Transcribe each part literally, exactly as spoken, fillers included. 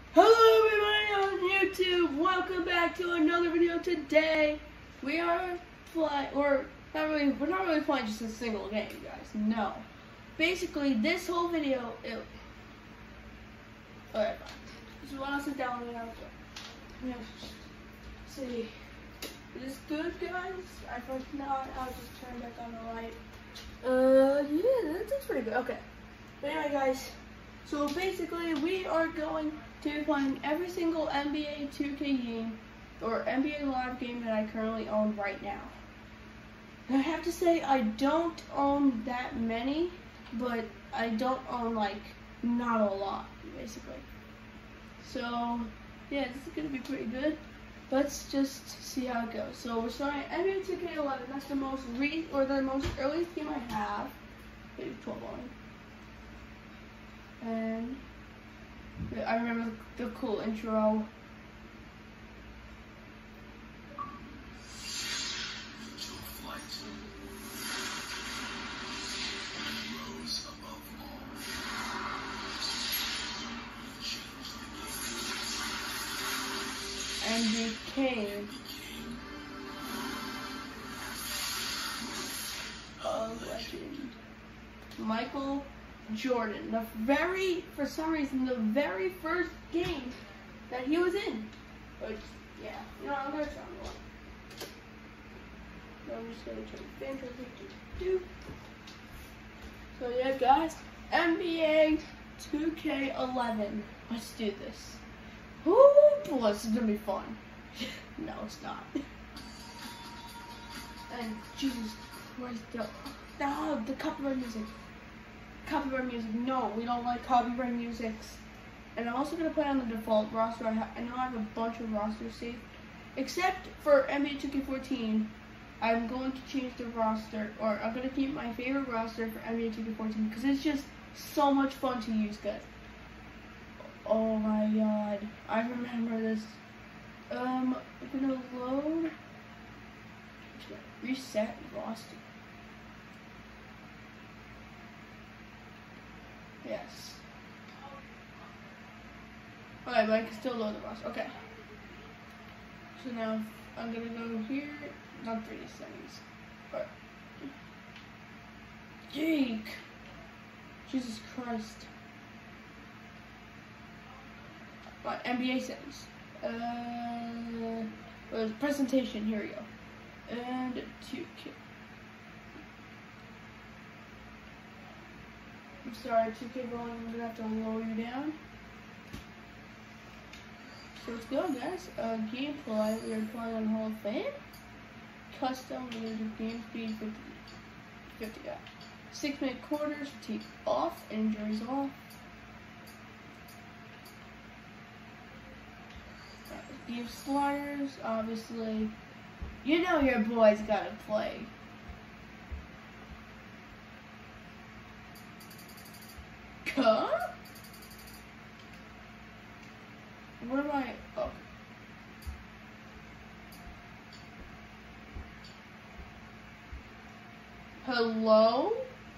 Hello everybody on YouTube, welcome back to another video. Today we are playing, or not really, we're not really playing just a single game, guys, no. Basically, this whole video, it, alright, so I'll sit down and I'll see, is this good, guys? I think not, I'll just turn back on the light. Uh, yeah, that, that's pretty good, okay. But anyway, guys, so basically we are going to be playing every single N B A two K game or N B A Live game that I currently own right now. And I have to say I don't own that many, but I don't own like not a lot basically. So yeah, this is gonna be pretty good. Let's just see how it goes. So we're starting N B A two K eleven. That's the most re or the most earliest game I have. Maybe twelve on. And I remember the cool intro. And became a legend. Michael Jordan, the very, for some reason, the very first game that he was in. But, yeah, you know, I'm going to show him one. I'm just going to turn the fan to do. So, yeah, guys, N B A two K eleven. Let's do this. Oh, boy, this is going to be fun. No, it's not. And, Jesus Christ, the, oh, the copyright music. Copyright music. No, we don't like copyright music. And I'm also going to play on the default roster. I, I know I have a bunch of rosters saved. Except for N B A two K fourteen, I'm going to change the roster. Or I'm going to keep my favorite roster for N B A two K fourteen. Because it's just so much fun to use, guys. Oh my god. I remember this. Um, I'm going to load. Reset roster. Yes. Alright, but I can still load the roster. Okay. So now I'm gonna go here. Not three D settings. Alright. Jake! Jesus Christ. Alright, N B A settings. Uh, well, presentation. Here we go. And two K. I'm sorry, two K volume, I'm gonna have to lower you down. So let's go, guys. Uh, gameplay, we are playing on Hall of Fame. Custom, we're gonna do game speed fifty. fifty, yeah. Six minute quarters, fatigue off, injuries off. Right, game sliders, obviously. You know your boy's gotta play. Huh? What am I? Oh. Hello?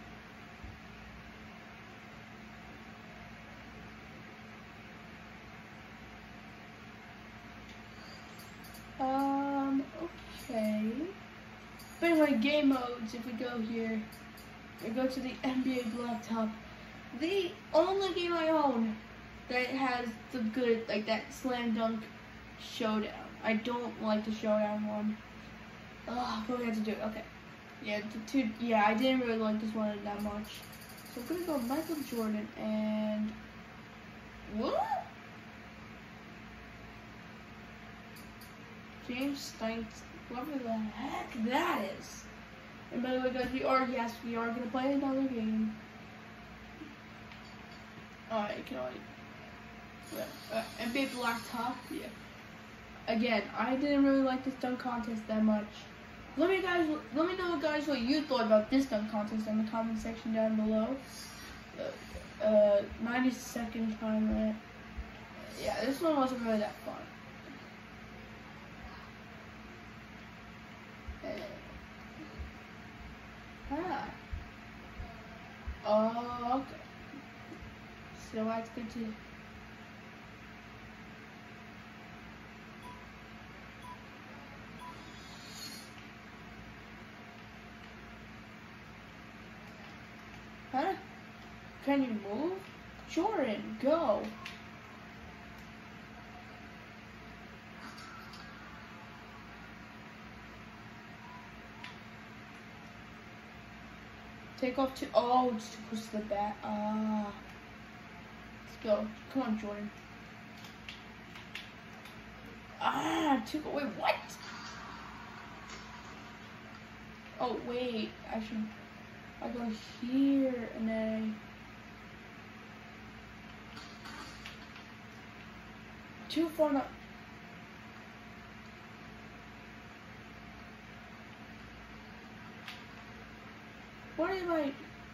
Um, okay. But anyway, game modes, if we go here, we go to the N B A Blacktop. The only game I own that has the good, like that slam dunk showdown. I don't like the showdown one. Ugh, but we have to do it. Okay. Yeah, the two, yeah, I didn't really like this one that much. So I'm gonna go Michael Jordan and what? James Stanks, whoever the heck that is. And by the way, guys, we are yes, we are gonna play another game. Alright, you can only yeah. uh, N B A Blacktop, yeah. Again, I didn't really like this dunk contest that much. Let me guys, let me know, guys, what you thought about this dunk contest in the comment section down below. Uh, uh, ninety second time limit. Yeah, this one wasn't really that fun. Uh, ah. Oh, okay. So that's good to. Huh? Can you move? Jordan, go. Take off to, oh, it's too close to the bat. Ah. Let's go. Come on, Jordan. Ah, too, wait, what? Oh, wait, I should, I go here, and then, too far up. What am I?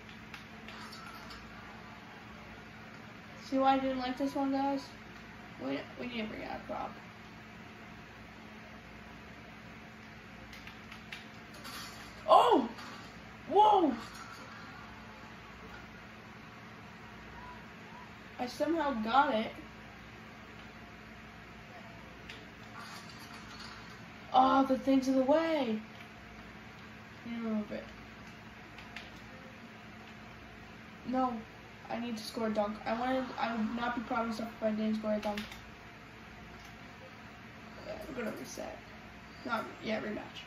See why I didn't like this one, guys? We, we need to bring out a prop. Oh! Whoa! I somehow got it. Oh, the thing's in the way. Need to remove it. No, I need to score a dunk. I wanted, I would not be proud of myself if I didn't score a dunk. Yeah, we're gonna reset. Not, yeah, rematch.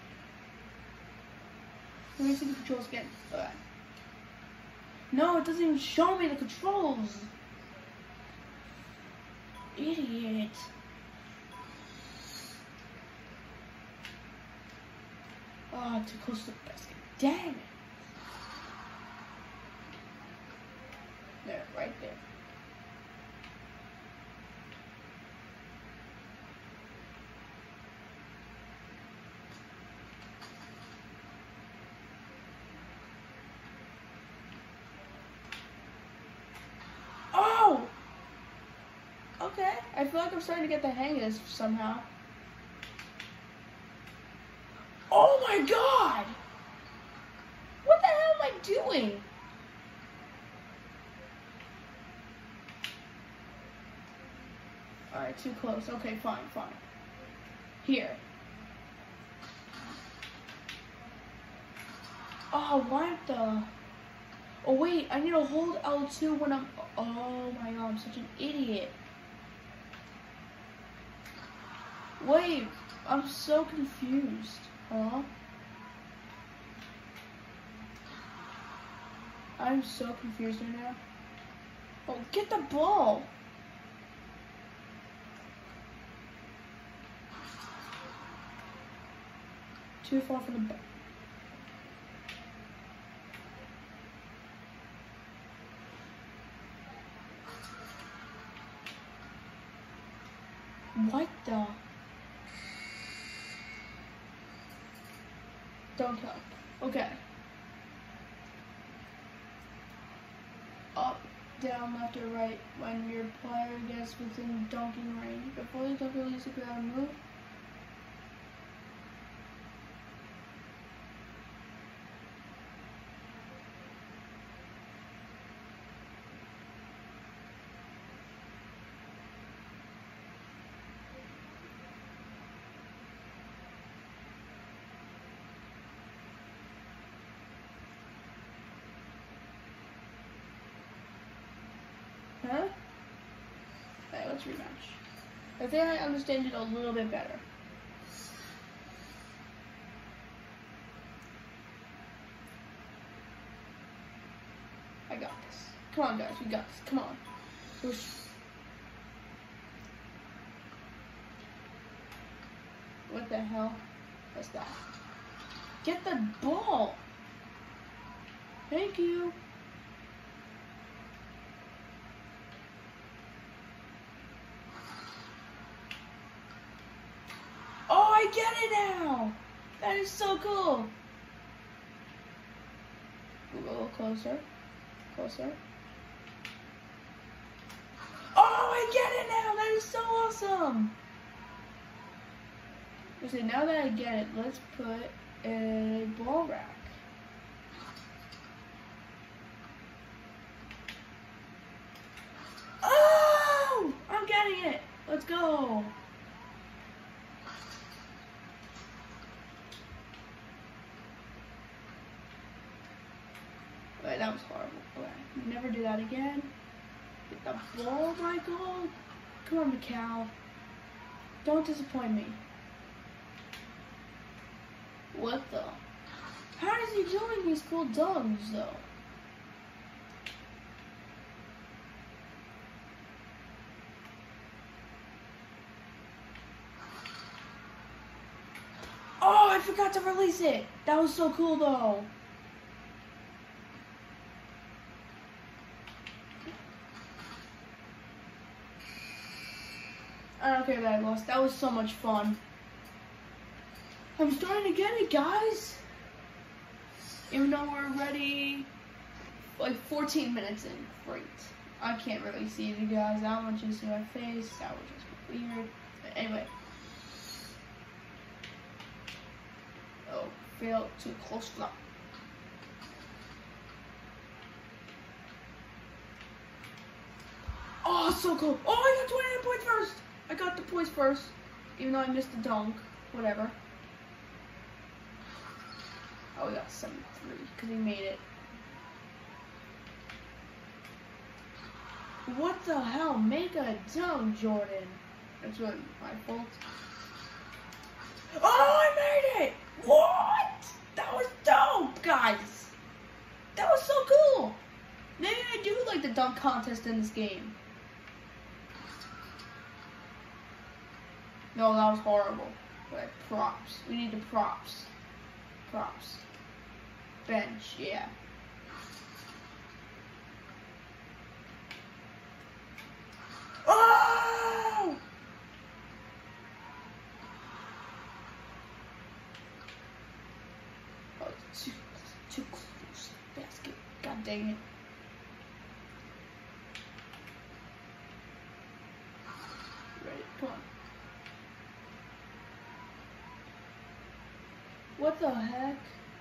Let me see the controls again. Okay. No, it doesn't even show me the controls. Idiot. Oh, too close to the basket. Dang it. There, right there. Oh! Okay, I feel like I'm starting to get the hang of this somehow. Oh my god! What the hell am I doing? Alright, too close. Okay, fine, fine. Here. Oh, what the? Oh, wait, I need to hold L two when I'm... Oh my god, I'm such an idiot. Wait, I'm so confused. Huh? I'm so confused right now. Oh, get the ball! Too far from the back. What the? Don't help. Okay. Up, down, left, or right when your player gets within dunking range. Before you dunk, release the ground move. Huh? Alright, let's rematch. I think I understand it a little bit better. I got this. Come on, guys, we got this. Come on. Push. What the hell? What's that? Get the ball! Thank you. I get it now! That is so cool! Move a little closer. Closer. Oh, I get it now! That is so awesome! Okay, now that I get it, let's put a ball rack. Oh! I'm getting it! Let's go! Wait, that was horrible. Okay. Never do that again. Get the ball, Michael. Come on, Mikal. Don't disappoint me. What the? How is he doing these cool dunks, though? Oh, I forgot to release it. That was so cool, though. I don't care that I lost. That was so much fun. I'm starting to get it, guys. Even though we're already like fourteen minutes in. Great. I can't really see you guys. I want you to see my face. That would just be weird. But anyway. Oh, failed too close flop. Oh, so cool. Oh, I got twenty-nine points first. I got the points first, even though I missed the dunk. Whatever. Oh, we got seventy-three because he made it. What the hell? Make a dunk, Jordan. That's what my fault. Oh, I made it! What? That was dope, guys. That was so cool. Maybe I do like the dunk contest in this game. No, that was horrible. But props. We need the props. Props. Bench, yeah. Oh! Oh, too, too close. Basket. God dang it. Ready, come on. What the heck?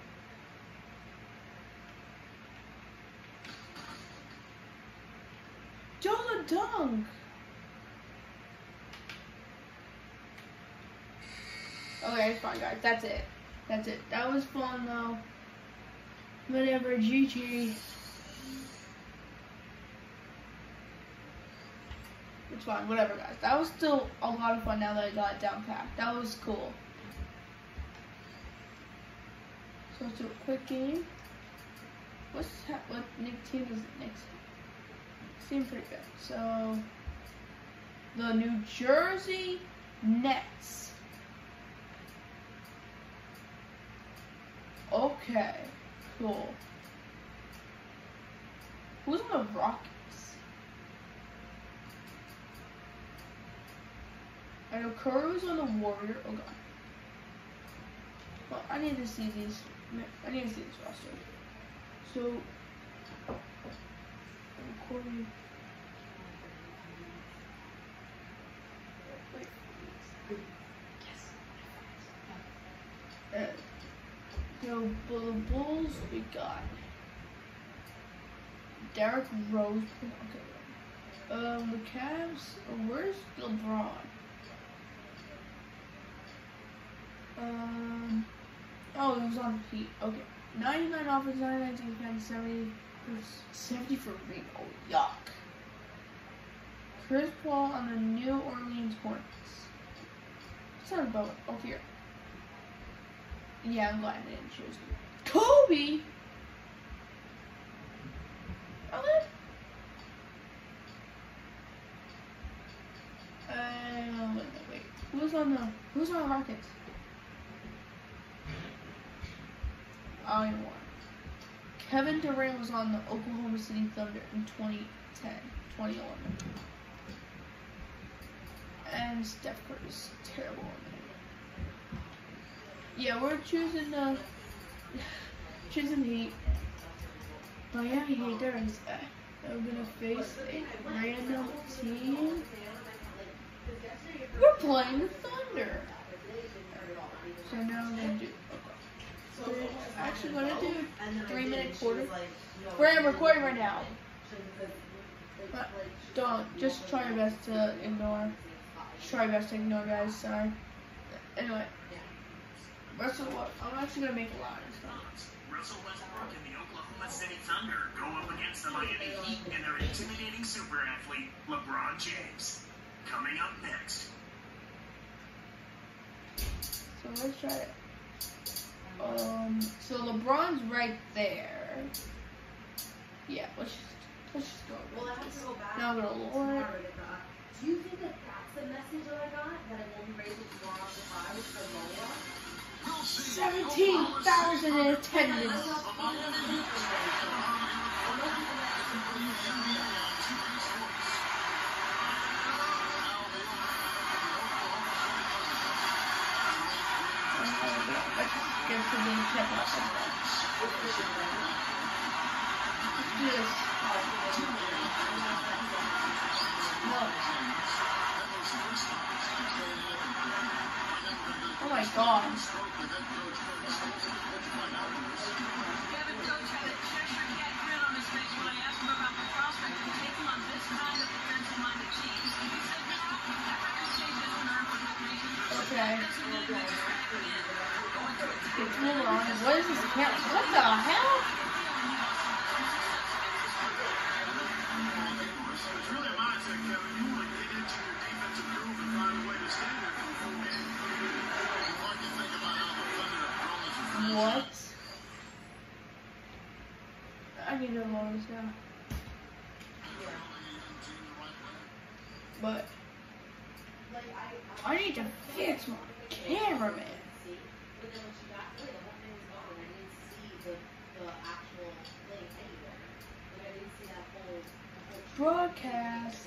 Do the dunk! Okay, fine guys, that's it. That's it. That was fun though. Whatever, G G. It's fine, whatever guys. That was still a lot of fun now that I got it down pat. That was cool. So let's do a quick game. What's ha what Nick team is it next? Seems pretty good. So the New Jersey Nets. Okay, cool. Who's on the Rockets? I know Curry's on the Warrior. Oh god. Well, I need to see these. I need to see this roster. So, recording. Wait. Yes. Uh, so, for the Bulls, we got Derrick Rose. Okay. Um, the Cavs. Where's LeBron? Um. Oh, it was on Heat. Okay. ninety-nine offense, ninety-nine defense, seventy, seventy for ring. Oh, yuck. Chris Paul on the New Orleans Hornets. What's that about? Oh, here. Yeah, I'm glad I didn't choose him. Kobe! Okay. Uh, wait, wait, wait. Who's on the, who's on the Rockets? I don't know. Kevin Durant was on the Oklahoma City Thunder in twenty ten, twenty eleven. And Steph Curry is terrible on there. Yeah, we're choosing the choosing Heat. Miami Heat, there is that. They're gonna face a random team. We're playing the Thunder. So now we're gonna do We're actually going to do three minute quarter. We're recording right now. But don't, just try your best to ignore. Just try your best to ignore, guys. Sorry. Anyway. Rest of what? I'm actually going to make a lot of stuff. Russell Westbrook and the Oklahoma City Thunder go up against the Miami Heat and their intimidating super athlete, LeBron James. Coming up next. So let's try it. Um, so LeBron's right there. Yeah, let's just, let's just go. Well, I have to go back. Now I'm gonna lower it. Do you think that that's the message that I got? That I won't be raised with tomorrow after five for Lola? seventeen thousand in attendance. Let's just get to the tip of something. Let's do this. No. Oh my god. Kevin Coach had a Cheshire cat grin on his face when I asked him about the prospect of taking on this kind of defensive-minded team. He said, no, never gonna say this and earn for good reason. Okay. It's moving on. What is this cat? What the hell? It's really a mindset, Kevin. You want to get into your defensive groove and find a way to stay there for the full game. Hard to think about how the Thunder have grown as a franchise. What? I need to lower this now. But I need to fix my cameraman. But then when she got away, the whole thing was gone, and I didn't see the, the actual thing anywhere. Like, I didn't see that whole, the whole Broadcast.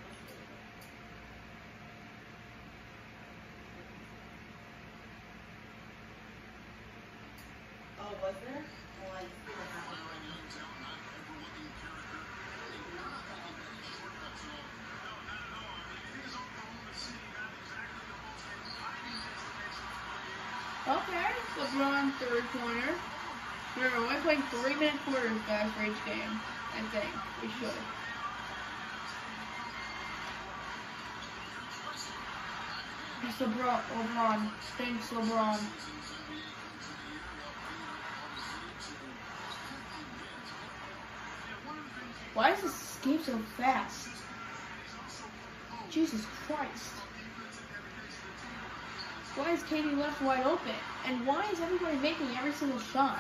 Oh, was there? Well, I just didn't have it. Okay, LeBron three-pointer. Remember, we're playing three-minute quarters, guys, for each game. I think we should. It's LeBron. LeBron. Thanks, LeBron. Why is this game so fast? Jesus Christ. Why is K D left wide open? And why is everybody making every single shot?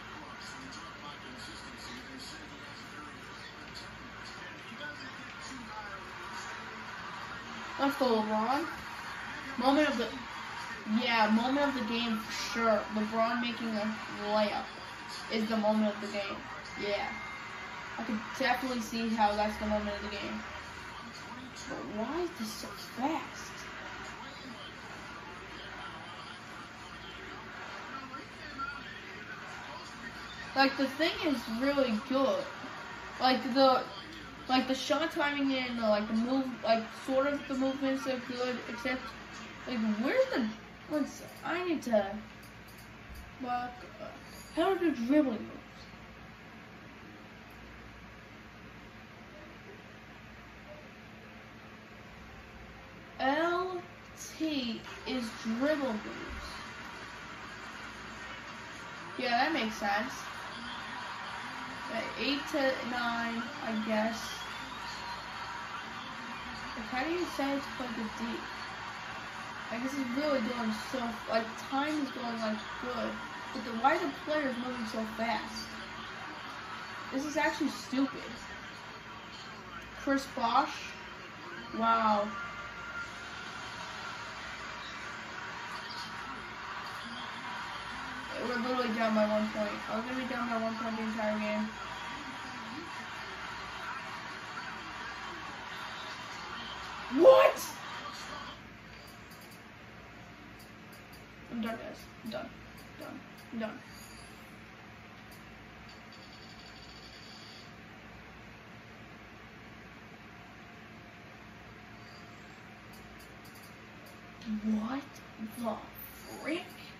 Let's go, LeBron. Moment of the... Yeah, moment of the game for sure. LeBron making a layup is the moment of the game. Yeah. I could definitely see how that's the moment of the game. But why is this so fast? Like, the thing is really good. Like, the, like, the shot timing and, the, like, the move, like, sort of the movements are good, except, like, where's the, what's, I need to, walk, uh, how are the dribbling moves? L T is dribble moves. Yeah, that makes sense. eight to nine, I guess. Like, how do you say it's play the D? I guess it's really going so, like, time is going, like, good. But the, why are the players moving so fast? This is actually stupid. Chris Bosh? Wow. We're literally down by one point. I was gonna be down by one point the entire game. What? I'm done, guys. I'm done. Done. I'm done. What the frick?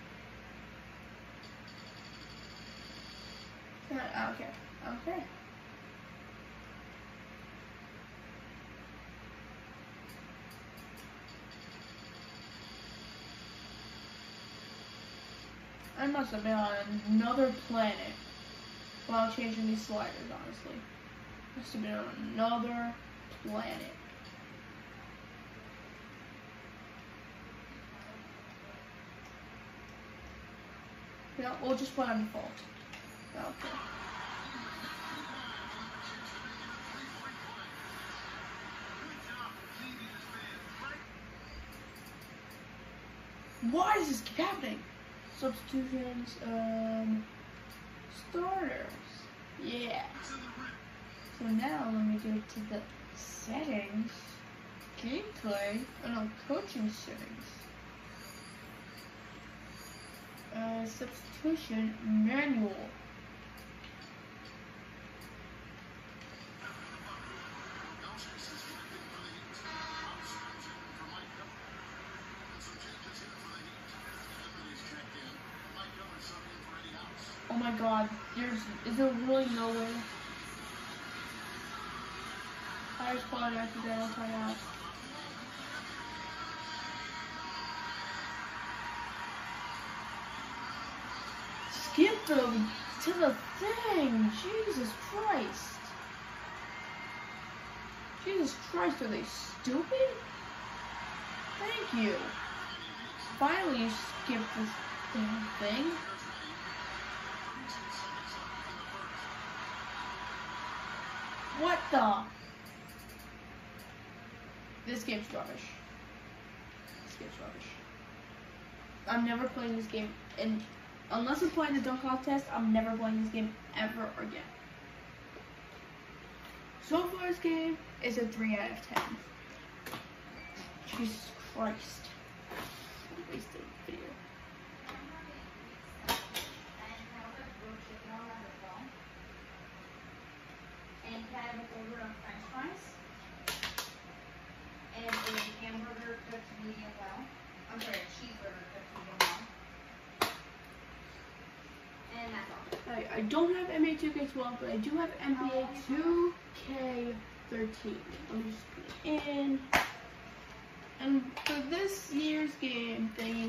Uh, okay. Okay. I must have been on another planet. while changing these sliders, honestly. Must have been on another planet. Yeah, we'll just put on default. Okay. Why does this keep happening? Substitutions, um, starters. Yeah. So now let me go to the settings, gameplay, oh no, coaching settings. Uh, substitution manual. Oh my god, there's, is there really no way? I just quality accidental timeout. Skip them to the thing! Jesus Christ! Jesus Christ, are they stupid? Thank you. Finally, you skipped this damn thing. What the? This game's rubbish. This game's rubbish. I'm never playing this game, and unless I'm playing the dunk contest, I'm never playing this game ever again. So far, this game is a three out of ten. Jesus Christ. I wasted a video. And can I have an order of french fries? And a hamburger cooked medium well. I'm sorry, a cheeseburger cooked medium well. And that's all. I, I don't have N B A two K twelve, but I do have N B A two K thirteen. Let me just put it in. And for this year's game thingy,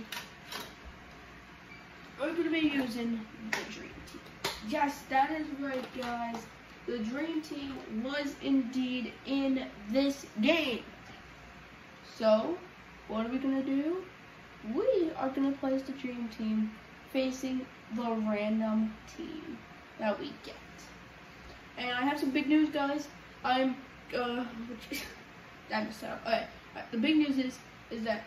we're going to be using the Dream Team. Yes, that is right, guys. The Dream Team was indeed in this game. So, what are we going to do? We are going to place the Dream Team facing the random team that we get. And I have some big news, guys. I'm, uh, I messed up. Okay, the big news is, is that,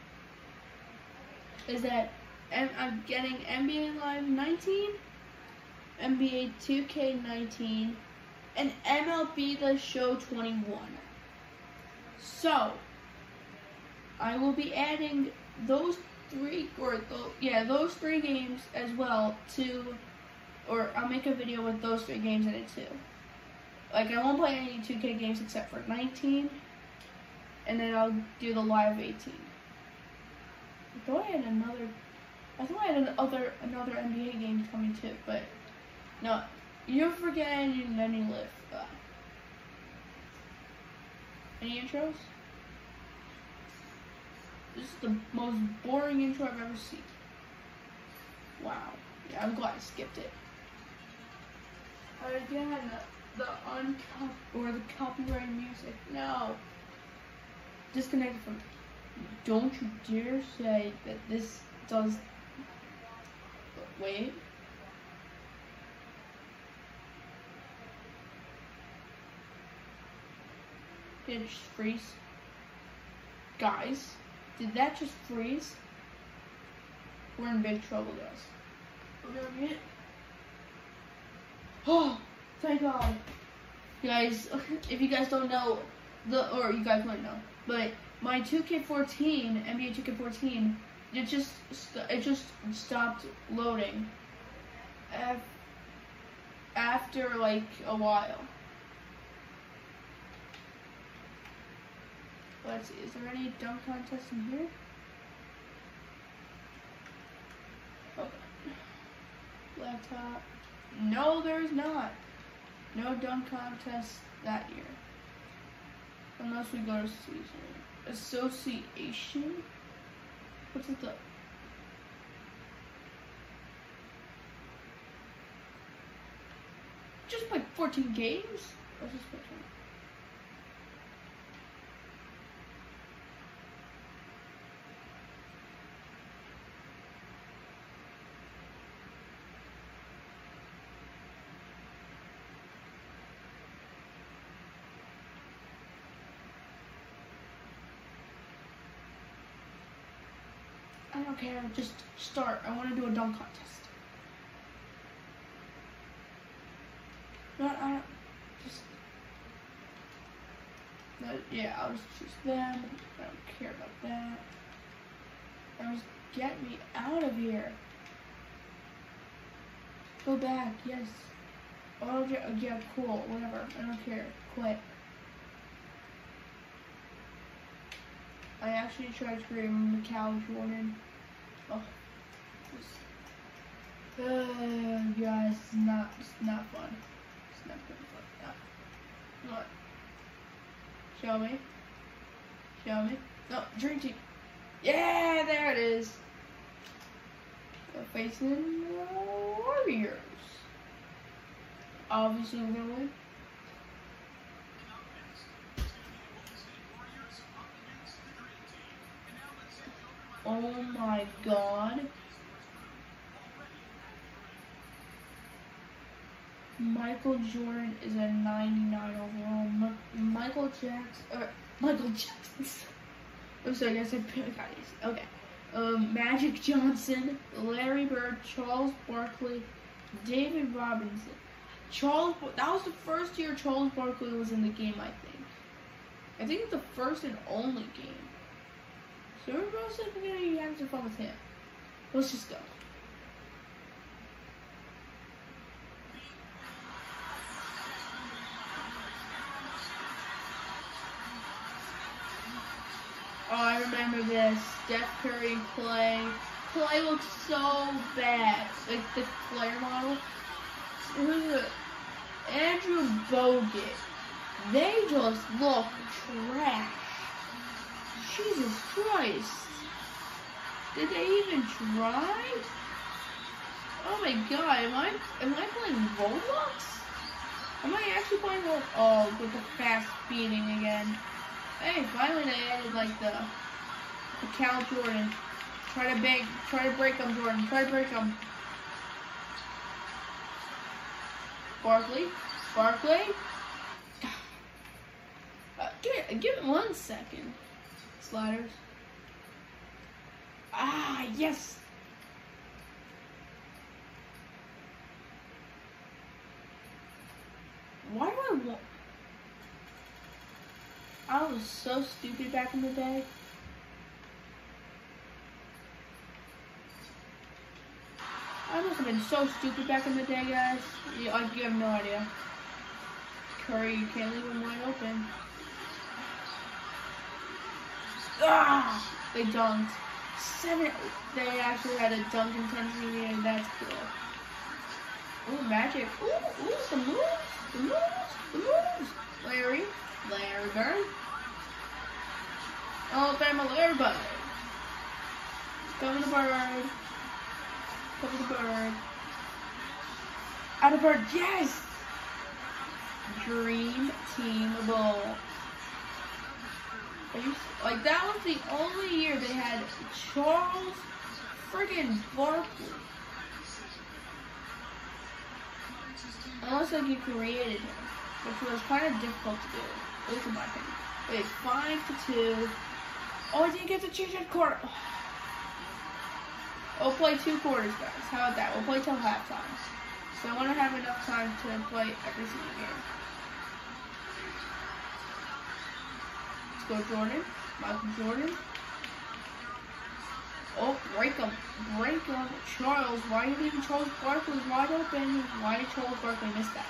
is that I'm getting N B A Live nineteen, N B A two K nineteen, and M L B The Show twenty-one. So, I will be adding those three, or th yeah, those three games as well to, or I'll make a video with those three games in it too. Like, I won't play any two K games except for nineteen, and then I'll do the live eighteen. I thought I had another, I thought I had another, another N B A game coming too, but no, you never forget and then you live. Uh, any intros? This is the most boring intro I've ever seen. Wow. Yeah, I'm glad I skipped it. Again, the uncop or the copyrighted music. No. Disconnected from. Don't you dare say that this does. Wait. Did it just freeze? Guys, did that just freeze? We're in big trouble, guys. We're gonna get. Oh, thank God. Guys, if you guys don't know, the or you guys might know, but my two K fourteen, N B A two K fourteen, it just it just stopped loading af after like a while. Let's see, is there any dunk contest in here? Okay. Laptop. No, there's not. No dunk contest that year. Unless we go to season. Association? What's it the? just played fourteen games? Let's just play twenty. I don't care, just start. I want to do a dunk contest. Not, I don't, just, but yeah, I'll just choose them. I don't care about that. I'll just get me out of here. Go back, yes. Oh, yeah, yeah, cool, whatever. I don't care. Quit. I actually tried to create Michael Jordan. Oh, this, uh, guys, it's not, it's not fun. It's not good fun. No. What? Show me. Show me. No, dream team. Yeah, there it is. We're facing the Warriors. Obviously, we're gonna win. Oh my god. Michael Jordan is a ninety-nine overall. Ma Michael Jackson. Uh, Michael Jackson. I'm sorry, I said okay. Um, Magic Johnson, Larry Bird, Charles Barkley, David Robinson. Charles. That was the first year Charles Barkley was in the game, I think. I think it's the first and only game. So we're both we're gonna be having some fun with him. Let's just go. Oh, I remember this. Steph Curry, Clay. Clay looks so bad. Like the player model. Who's it? Andrew Bogut. They just look trash. Jesus Christ. Did they even try? Oh my god, am I am I playing Roblox? Am I actually playing Roblox? Oh, with the fast feeding again. Hey, finally they added like the, the Cal Jordan. Try to bang, try to break them, Jordan. Try to break them. Barkley, Barkley. Uh, give it, give it one second. Sliders. Ah, yes. Why do I want? I was so stupid back in the day. I must have been so stupid back in the day, guys. You, like, you have no idea. Curry, you can't leave him wide open. Ah! They dunked. Seven. They actually had a dunk intensity, and that's cool. Ooh, Magic. Ooh, ooh, the moves, the moves, the moves. Larry, Larry Bird. Oh, family, Larry Bird. Cover the bird. Cover the bird. Out of bird, yes! Dream Team Ball. Like, that was the only year they had Charles friggin' Barkley. Unless, like, you created him, which was kind of difficult to do, at least in my opinion. Wait, five to two. Oh, I didn't get to change that quarter. We'll play two quarters, guys. How about that? We'll play till halftime. So I want to have enough time to play every single game. Let's go, Jordan. Michael Jordan. Oh, break him. Break him. Charles. Why are you leaving Charles Barkley wide open? Why did Charles Barkley miss that?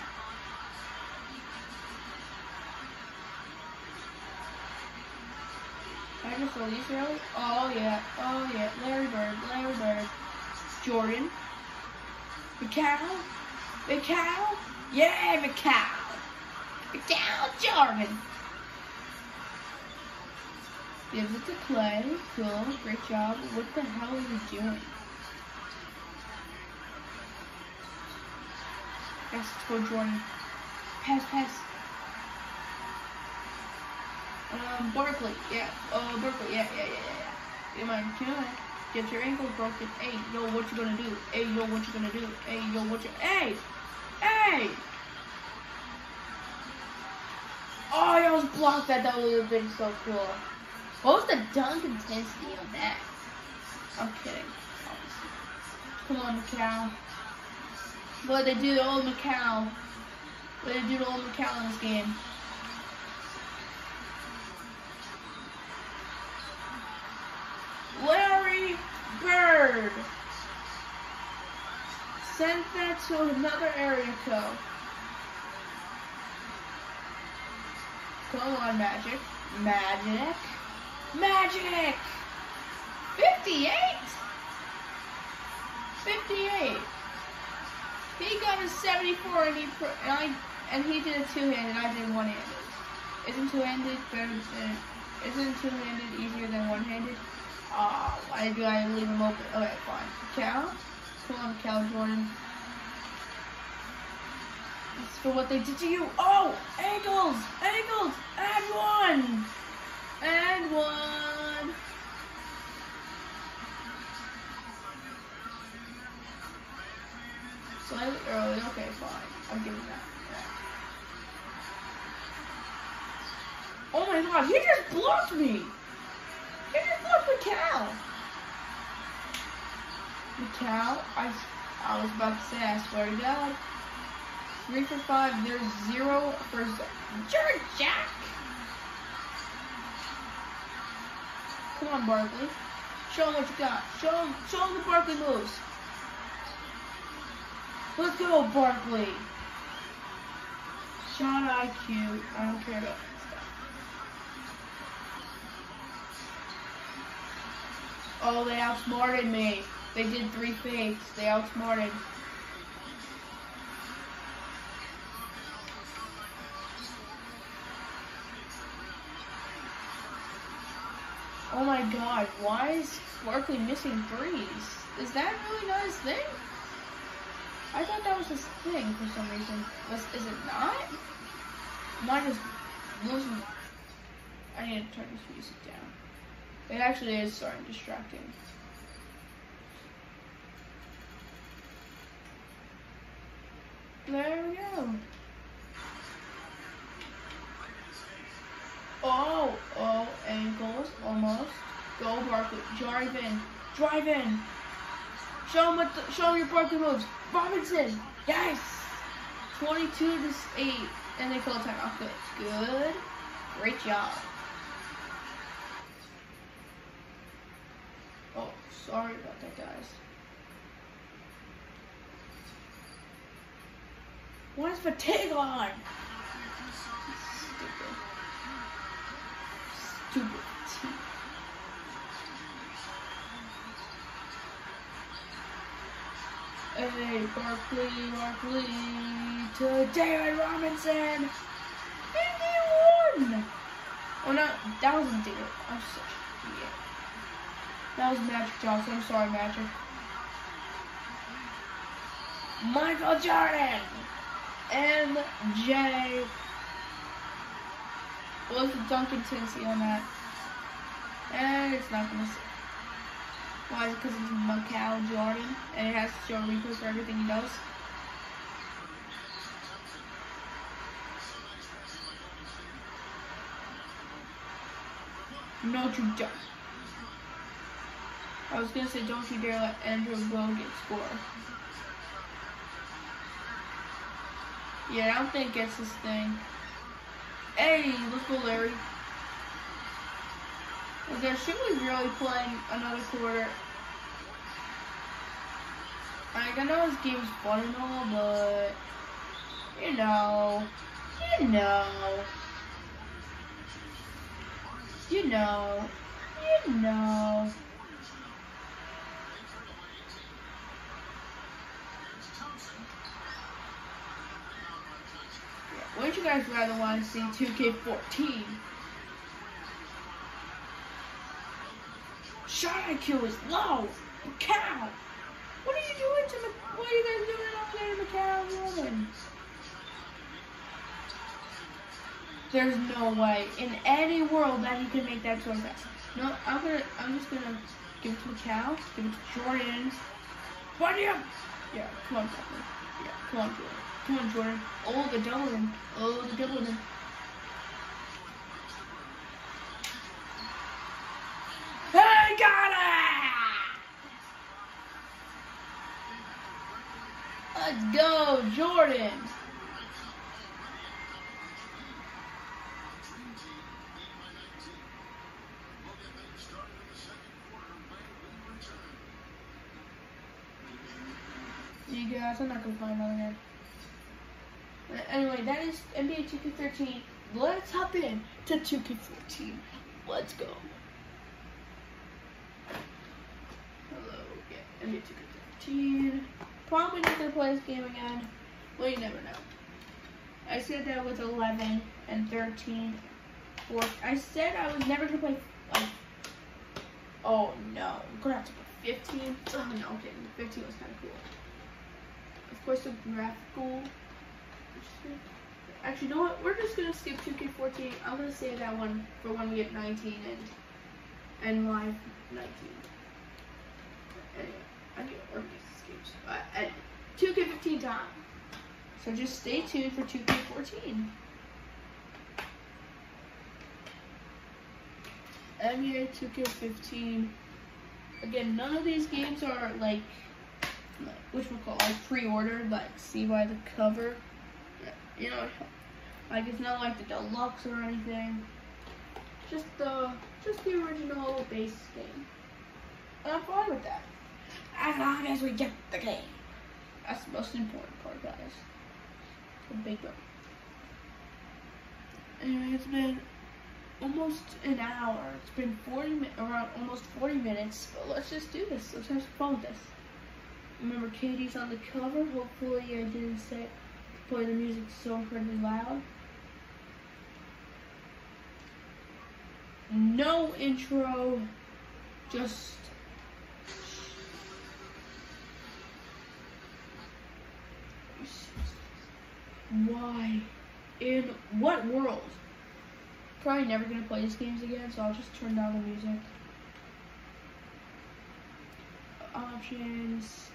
I just release early? Oh, yeah. Oh, yeah. Larry Bird. Larry Bird. Jordan. McCall. McCall. Yeah, McCall. McCall Jordan. Gives it to Clay. Cool. Great job. What the hell are you doing? Yes, let's go, Jordan. Pass, pass. Um, Barkley. Yeah. Uh, Barkley. Yeah, yeah, yeah, yeah, yeah. You mind? You mind? Get your ankles broken. Hey, yo, what you gonna do? Hey, yo, what you gonna do? Hey, yo, what you? Hey, hey. Oh, I almost blocked that. That would have been so cool. What was the dunk intensity on that? I'm kidding. Obviously. Come on, Macau. What they do to old Macau? What they do to old Macau in this game? Larry Bird. Send that to another area code. Come on, Magic. Magic. Magic! fifty-eight? fifty-eight. He got a seventy-four and he pro and I and he did a two-handed and I did one-handed. Isn't two-handed better than isn't two-handed easier than one-handed? Oh, why do I leave him open? Okay, fine. Cal? Come on, Cal Jordan. That's for what they did to you. Oh! Ankles! Ankles! And one! And one! Slightly early. Okay, fine. I'm giving that. Yeah. Oh my god, he just blocked me! He just blocked Macau! Macau, I, I was about to say, I swear to God. Three for five, there's zero for Jared Jack! Come on, Barkley. Show him what you got. Show him, show him the Barkley moves. Let's go, Barkley. Shot I Q. I don't care about that stuff. Oh, they outsmarted me. They did three fakes. They outsmarted. Oh my god, why is Barkley missing threes? Is that really not his thing? I thought that was his thing for some reason. Was, is it not? Am I just losing? I need to turn this music down. It actually is starting distracting. There we go. Oh, oh, ankles, almost. Go, Barkley. Drive in. Drive in. Show him, what the, show him your Barkley moves. Robinson. Yes. twenty-two to eight. And they call timeout. Good. Good. Great job. Oh, sorry about that, guys. Why is fatigue on? Stupid. Stupid. Hey, Barkley, Barkley to David Robinson. And he won. Oh, no, that wasn't David. I'm such an idiot. That was Magic Johnson. I'm sorry, Magic. Michael Jordan. M J. What was the dunk intensity on that? And it's not gonna say. Why? Because it's Macau Jordan, and it has to show replays for everything he does. No, you don't. I was gonna say, don't you dare let Andrew Bogut score. Yeah, I don't think it's his thing. Hey, let's go, Larry. Okay, should we really play another quarter? Like, I know this game's fun and all, but you know, you know, you know, you know. Wouldn't you guys rather want to see two K fourteen? Shot I Q is low. Cow. What are you doing to Mc- What are you guys doing up there, McCallum? There's no way in any world that he can make that sort of pass. No, I'm gonna. I'm just gonna give it to Macau. Give it to Jordan. What you? Yeah, come on, Jordan. Yeah, come on, Jordan. Come on, Jordan. Oh, the double him. Oh, the double him. Hey, got it! Let's go, Jordan. You guys, I'm not gonna find another game. Anyway, that is N B A two K thirteen. Let's hop in to two K fourteen. Let's go. Hello, yeah, N B A two K thirteen. Probably not gonna play this game again. Well, you never know. I said that with eleven and thirteen. Four. I said I was never gonna play. Like, oh no, I'm gonna have to play fifteen. Oh no, okay, fifteen was kind of cool. Of course, the graphical. Actually, you know what? We're just gonna skip two K fourteen. I'm gonna save that one for when we get nineteen and and live nineteen. Anyway, I need to organize these games. Uh, at two K fifteen time. So just stay tuned for two K fourteen. N B A two K fifteen. Again, none of these games are like. Which we call like pre-ordered, like see by the cover. You know, like it's not like the deluxe or anything. Just the just the original base game. And I'm fine with that. As long as we get the game. That's the most important part, guys. The big one. Anyway, it's been almost an hour. It's been forty minutes, around almost forty minutes. But let's just do this. Let's have some fun with this. Remember, Katie's on the cover. Hopefully, I didn't say play the music so incredibly loud. No intro, just why? In what world? Probably never gonna play these games again, so I'll just turn down the music. Options.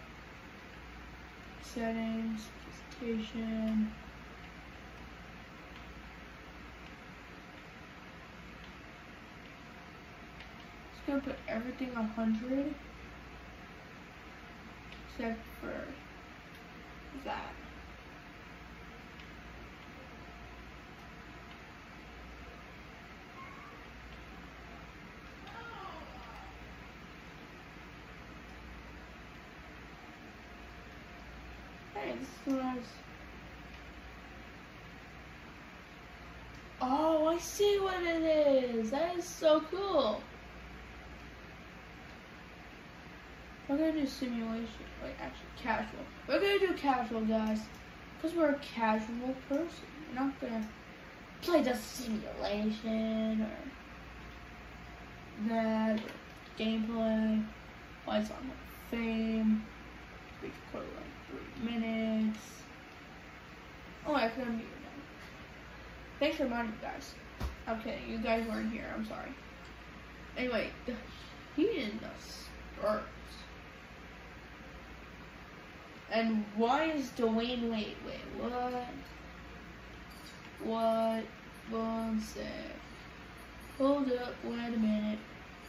Settings, presentation. Just gonna put everything on one hundred except for that. This was. Oh, I see what it is. That is so cool. We're gonna do simulation. Wait, actually, casual. We're gonna do casual, guys, because we're a casual person. We're not gonna play the simulation or that or gameplay. Lights on the fame. We can put like three minutes. Oh, I couldn't mute it now. Thanks for reminding me, guys. Okay, you guys weren't here. I'm sorry. Anyway, the heat in the starts. And why is Dwayne? Wait, wait, what? What? One sec. Hold up. Wait a minute.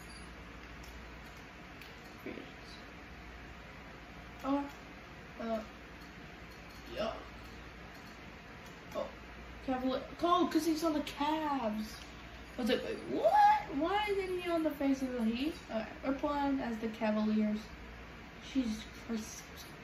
Here it is. Oh. Uh, yeah. Oh, Cavalier. Oh, because he's on the Cavs. I was like, wait, what? Why isn't he on the face of the Heat? Alright, we're playing as the Cavaliers. Jesus Christ.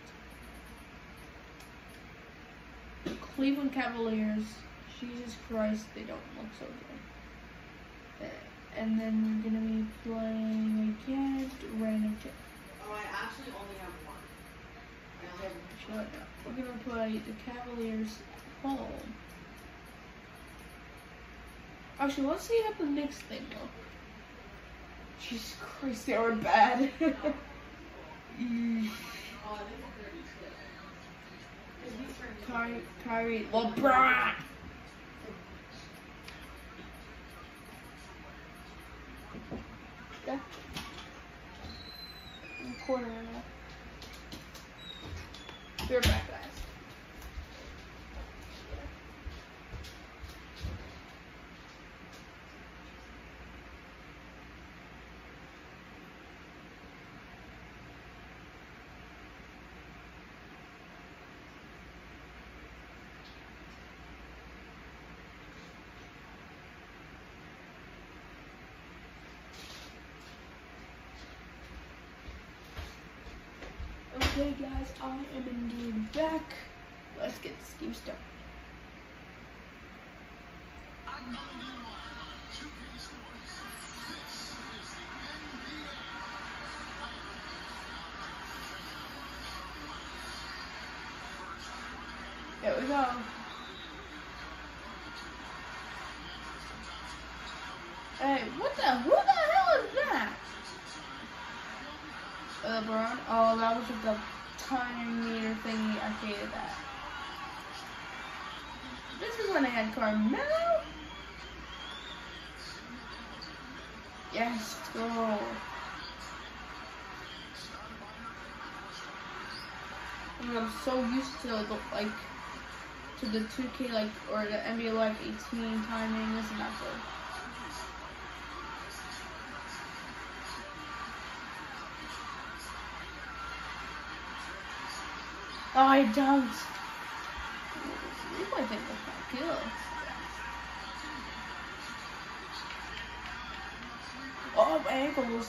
The Cleveland Cavaliers. Jesus Christ, they don't look so good. And then we're gonna be playing against random team. Oh, I actually only have one. Shut up. We're gonna play the Cavaliers home. Actually, let's see how the Knicks thing look. Jesus Christ, they are bad. Eesh. Oh, I think it's thirty-six. Because he's turning Kyrie, Kyrie, LeBron. Yeah. Quarter minute. We're back, guys. Okay guys, I am indeed back. Let's get this game started. Here we go. Hey, what the, who the hell is that? LeBron? Oh, that was just a timing meter thingy. I hated that. This is when I had Carmelo. Yes, let's go. I mean, I'm so used to the, like to the two K like or the N B A Live eighteen timing. This is not good. Oh, I dunked. You might think that's not good. Oh, ankles.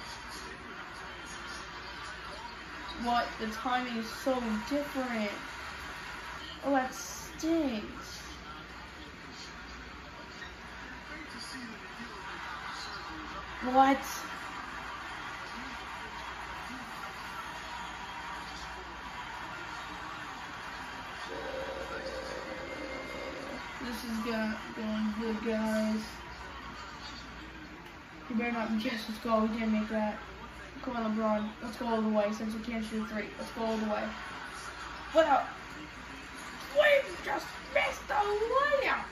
What? The timing is so different. Oh, that stinks. What? This is going, going good, guys. You better not. Yes, let's go. We didn't make that. Come on, LeBron. Let's go all the way since we can't shoot three. Let's go all the way. What up? We just missed the layup.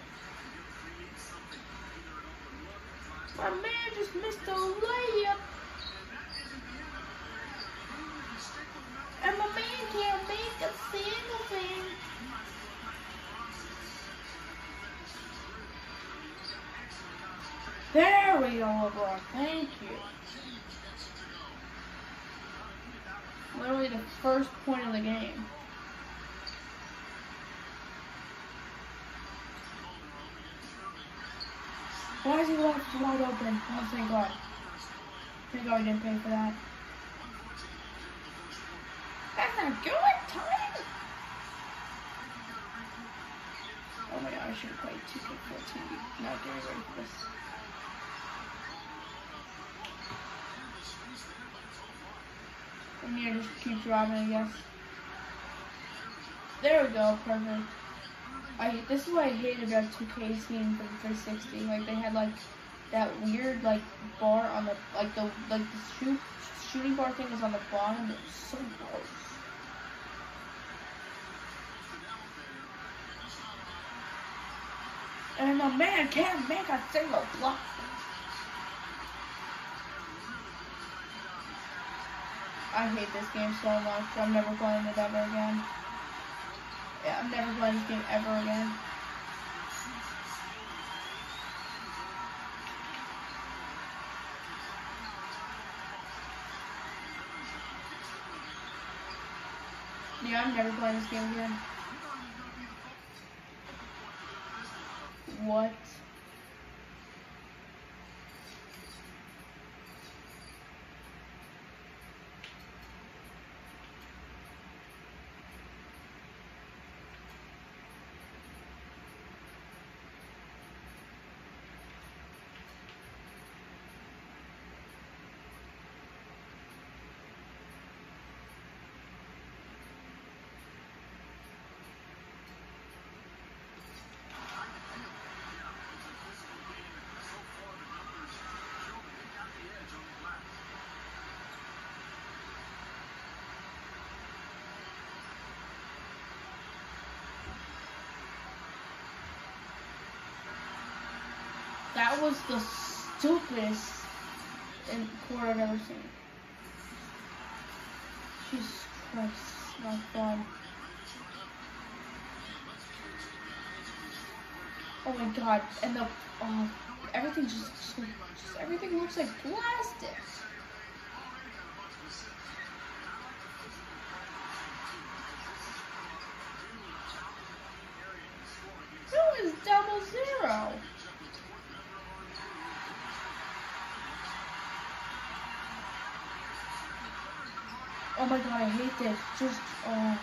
My man just missed the layup. And my man can't make a single thing. There we go, LeBron. Thank you. Literally the first point of the game. Why is he left wide open? Oh, thank God. Thank God we didn't pay for that. That's not good. Time. Oh my God, I should have played two K fourteen. Not getting ready for this. I need to just keep driving, I guess. There we go, perfect. I this is what I hated about two K's game for the three sixty. Like they had like that weird like bar on the like the like the shoot shooting bar thing was on the bottom. It was so gross. And my man can't make a single block. I hate this game so much. I'm never playing it ever again. Yeah, I'm never playing this game ever again. Yeah, I'm never playing this game again. What? That was the stupidest in court I've ever seen. Jesus Christ, not fun. Oh my god, and the oh, everything just, just, just everything looks like plastic. Who is double zero? Oh my god, I hate this. Just, oh.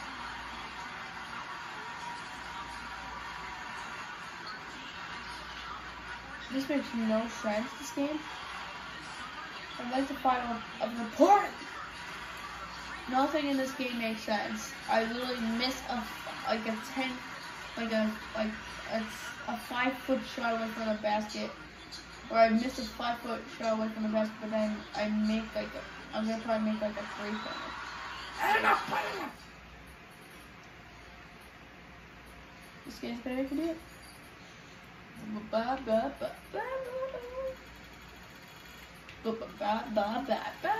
This makes no sense, this game. I'd like to file a report. Nothing in this game makes sense. I literally missed a, like a ten, like a, like a, a five foot shot away from the basket. Or I missed a five foot shot away from the basket, but then I make like a, I'm gonna probably make like a three pointer. I don't know, I don't know. This game's better to do it. Ba ba ba ba ba ba ba ba ba ba ba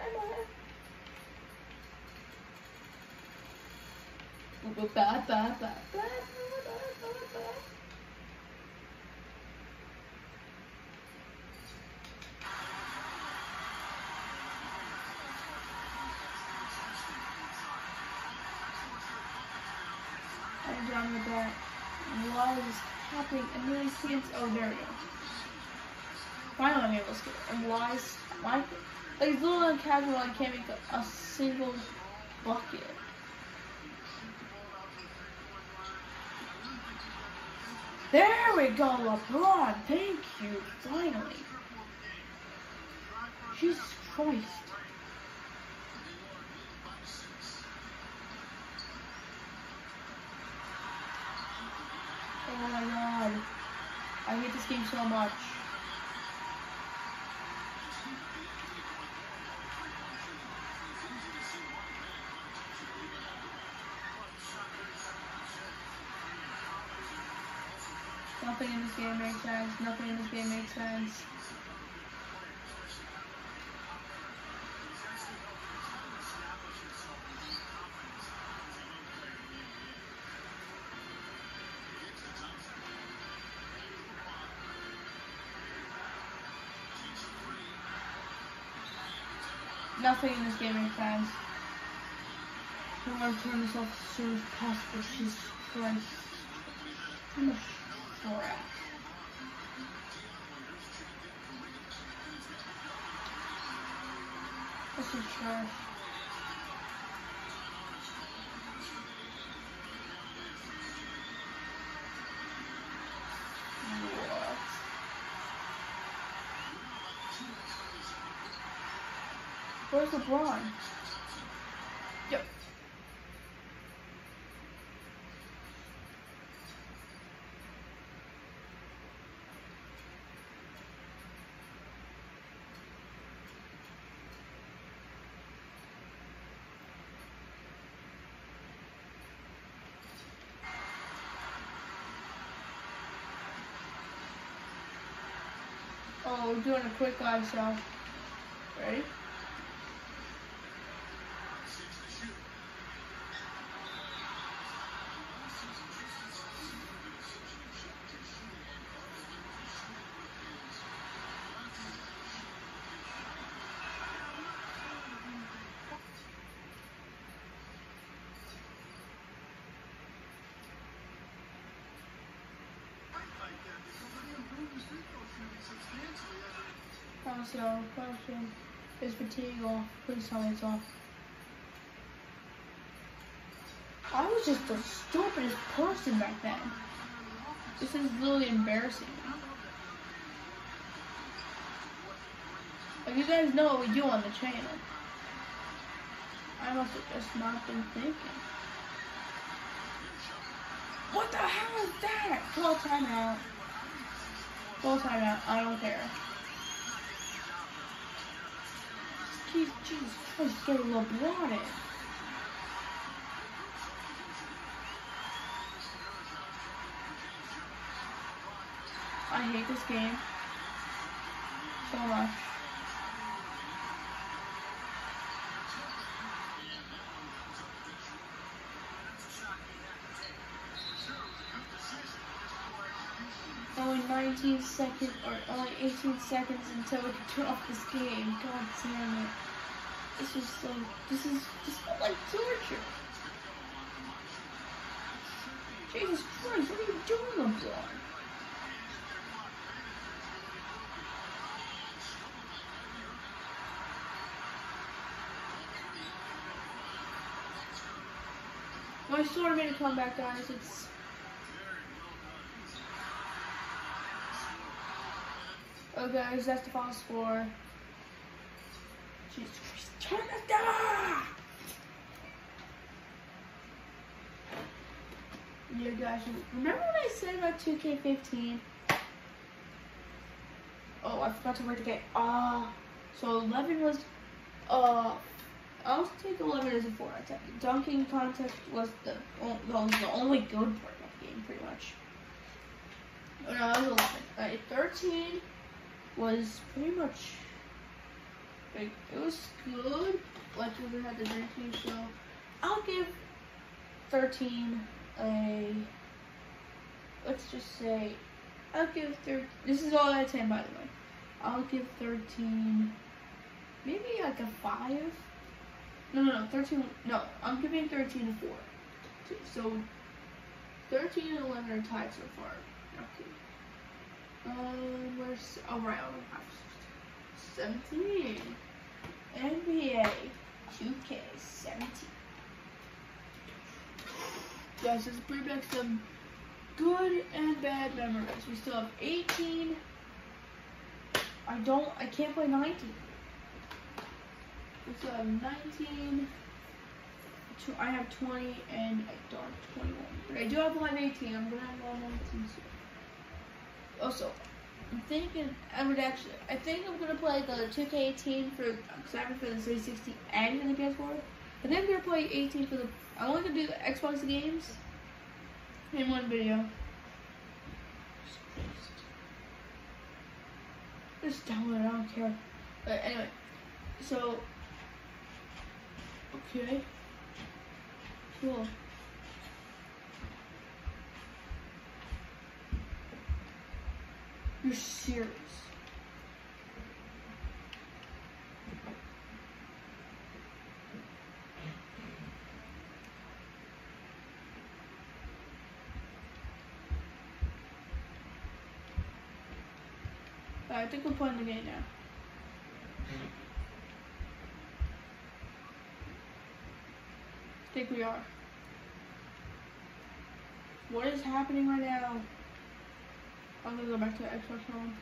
ba ba ba ba. I'm done with that. What is happening? And then I can't. Oh, there we go. Finally, I'm able to skip it. And why is why? Like it's a little uncasual. I can't make a, a single bucket. There we go, LeBron. Thank you. Finally. Jesus Christ. Oh my god. I hate this game so much. Nothing in this game makes sense. Nothing in this game makes sense. Nothing in this game makes sense. I want to turn this off as soon as possible. Jesus Christ. I'm a crap. This is trash. What? Where's LeBron? Yep. Oh, we're doing a quick live show. Ready? Also, question, is fatigue off? Please tell me it's off. I was just the stupidest person back then. This is literally embarrassing. Like, you guys know what we do on the channel. I must have just not been thinking. What the hell is that? Full timeout. Full timeout. I don't care. Jesus Christ, get LeBron in. I hate this game so much. Only nineteen seconds, or only eighteen seconds until we can turn off this game. God damn it. This is so, this is, this is like torture. Jesus Christ, what are you doing, LeBron? My sword made a comeback, guys. It's oh, guys, that's the final score. Jesus Christ, turn it down! Yeah, guys, remember what I said about two K fifteen? Oh, I forgot to write the game. Ah, uh, so eleven was, uh, I'll take eleven as a four. I think dunking contest was the, was the only good part of the game, pretty much. Oh, no, that was eleven. Alright, thirteen was pretty much, like, it was good, like, we had the drinking, so I'll give thirteen a, let's just say, I'll give thirteen, this is all out of ten, by the way. I'll give thirteen, maybe like a five. No, no, no, thirteen, no, I'm giving thirteen a four. So, thirteen and eleven are tied so far. Okay. Um, where's, oh, right, oh, seventeen. N B A two K seventeen. Guys, let's bring back some good and bad memories. We still have eighteen. I don't, I can't play nineteen. We still have nineteen. I have twenty and I don't have twenty-one. But I do have one eighteen. I'm gonna have one nineteen soon. Also, I'm thinking I would actually, I think I'm gonna play the two K eighteen for, because I have it for the three sixty and for the P S four. I think I'm gonna play eighteen for the, I'm only gonna do the Xbox games in one video. Just download it, I don't care. But anyway, so, okay, cool. You're serious? I think we're playing the game now. I think we are. What is happening right now? I'm gonna go back to Xbox One.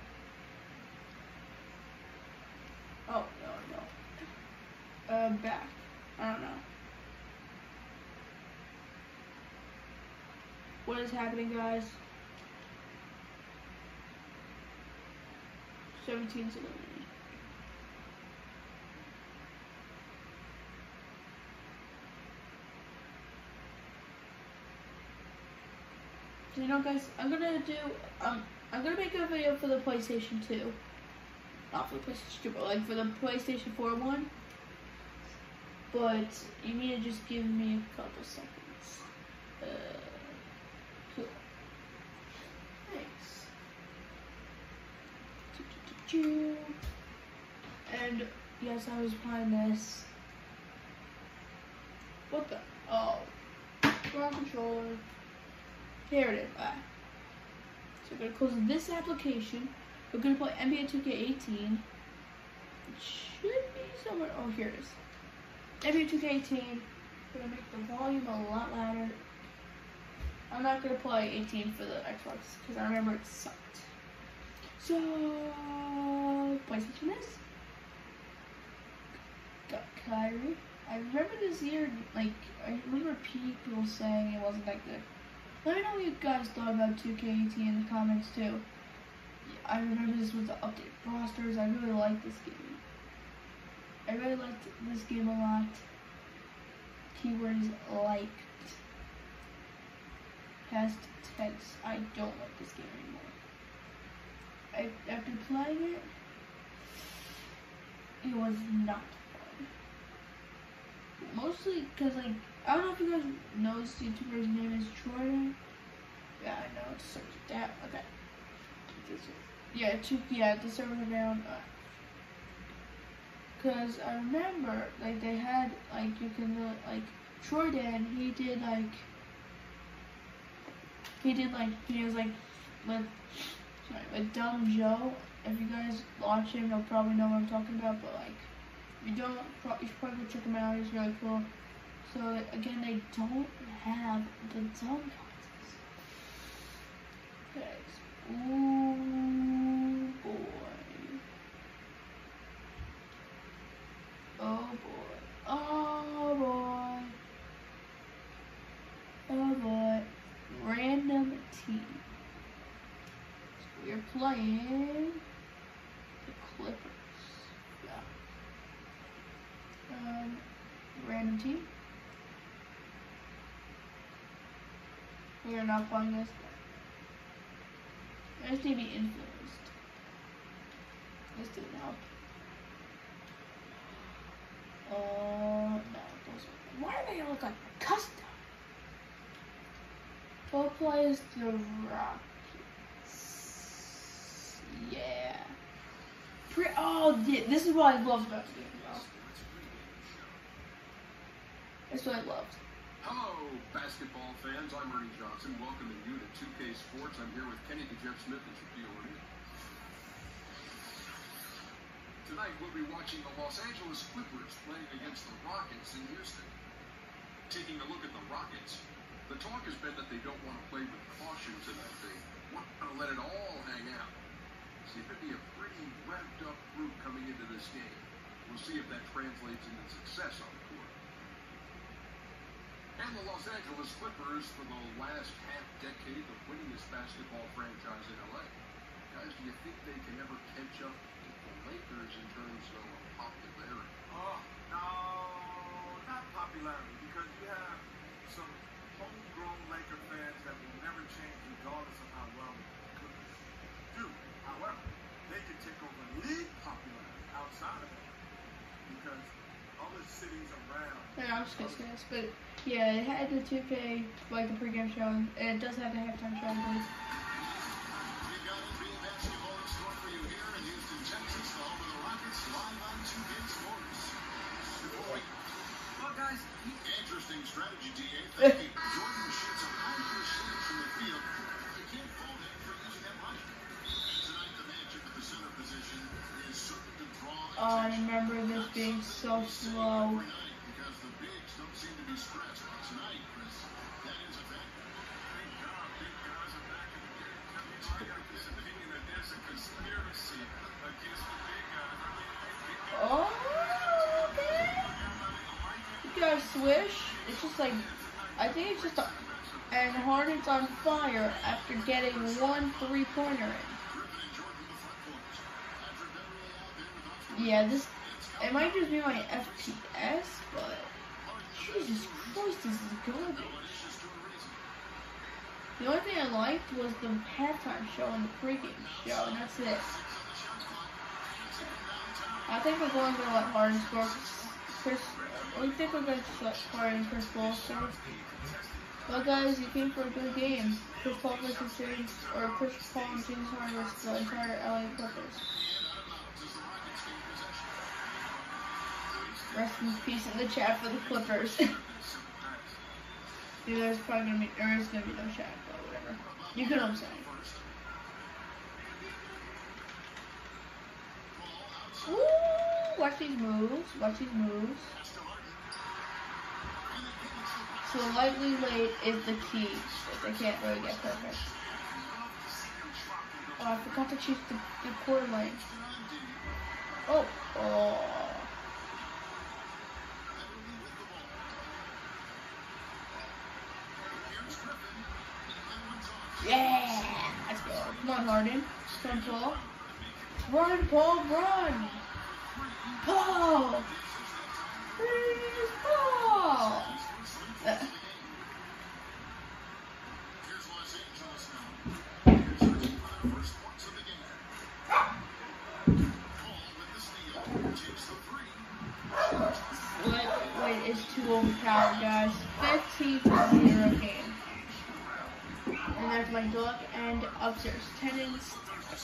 Oh, no, no. Uh, back. I don't know. What is happening, guys? seventeen to eleven. So, you know, guys, I'm gonna do, um, I'm gonna make a video for the PlayStation two. Not for the PlayStation two, but like for the PlayStation four one. But you need to just give me a couple seconds. Uh, cool. Thanks. And yes, I was playing this. What the? Oh, wrong controller. Here it is. Ah. So we're gonna close this application. We're gonna play N B A two K eighteen. It should be somewhere. Oh, here it is. N B A two K eighteen. We're gonna make the volume a lot louder. I'm not gonna play eighteen for the Xbox because I remember it sucked. So, PlayStation is got Kyrie. I remember this year, like, I remember people saying it wasn't that good. Let me know what you guys thought about two K eighteen in the comments too. I remember this was the updated rosters. I really liked this game. I really liked this game a lot. Keyword is liked. Past tense. I don't like this game anymore. I, after playing it, it was not fun. Mostly because, like, I don't know if you guys know this YouTuber's name is Jordan. Yeah, I know. It's search that. Okay. Yeah, two, yeah, the servers are down. Uh, Cause I remember, like, they had, like, you can, uh, like, Jordan, he did, like, he did, like, he was, like, with, sorry, with Dumb Joe. If you guys watch him, you'll probably know what I'm talking about, but, like, if you don't, you should probably go check him out, he's really cool. So, again, they don't have the dumb contest. Okay. Ooh, boy. Oh, boy. Oh, boy. Oh, boy. Random team. So we're playing the Clippers. Yeah. Um, random team. We are not playing this. I just need to be influenced. Let's do it now. Oh, no, those are, why do they look like custom? Who plays the Rockets? Yeah. Pre oh, yeah, this is what I love about the game, bro. That's what I loved. Hello, basketball fans. I'm Ernie Johnson, welcoming you to two K Sports. I'm here with Kenny the Jet Smith and Shaquille O'Neal. Tonight, we'll be watching the Los Angeles Clippers playing against the Rockets in Houston. Taking a look at the Rockets, the talk has been that they don't want to play with caution tonight. They want to let it all hang out. Seems to be a pretty revved up group coming into this game. We'll see if that translates into success on the court. And the Los Angeles Clippers, for the last half-decade, the winningest basketball franchise in L A. Guys, do you think they can ever catch up to the Lakers in terms of popularity? Oh, no, not popularity, because you have some homegrown Laker fans that will never change regardless of how well the Clippers do. However, they can take over league popularity outside of it, because other cities around. Yeah, I was just gonna say this, but yeah, it had the two K, like the pregame show, and it does have the halftime show, I believe. We've got N B A basketball in store for you here in Houston, Texas, the home of the Rockets, live on two K Sports. Well, guys, Interesting strategy, D A. Thank you. Jordan shoots a high percentage from the field. You can't fault him for using that right. Tonight, the matchup at the center position is certain to draw Oh, I remember this being so slow. because the bigs don't seem to be stretched. But tonight, Chris, that is a fact. thank God, big guys are back in the game. I got this opinion that there's a conspiracy against the big guys. I mean, big guys. Oh, okay. You guys swish. It's just like, I think it's just a, and Harden's on fire after getting one three-pointer in. Yeah, this, it might just be my F P S, but Jesus Christ, this is garbage. The only thing I liked was the halftime show and the pregame show, and that's it. I think we're going to let Harden score. Chris, I think we're going to let Harden Chris Paul score. Well, guys, you came for a good game. Chris Paul versus James, or Chris Paul and James Harden versus the entire L A Clippers. Rest in peace in the chat for the Clippers. Yeah, there's probably gonna be, there is gonna be no chat, but whatever. You get what I'm saying. Ooh, watch these moves. Watch these moves. Slightly late is the key. They can't really get perfect. Oh, I forgot to choose the, the quarter lane. Oh, oh. Yeah, let's go. Come on, Harden. Run, Paul. Run, Paul, run. Paul. Please, Paul. Uh. overpowered, guys. fifteen to zero game. And there's my dog and upstairs tenants.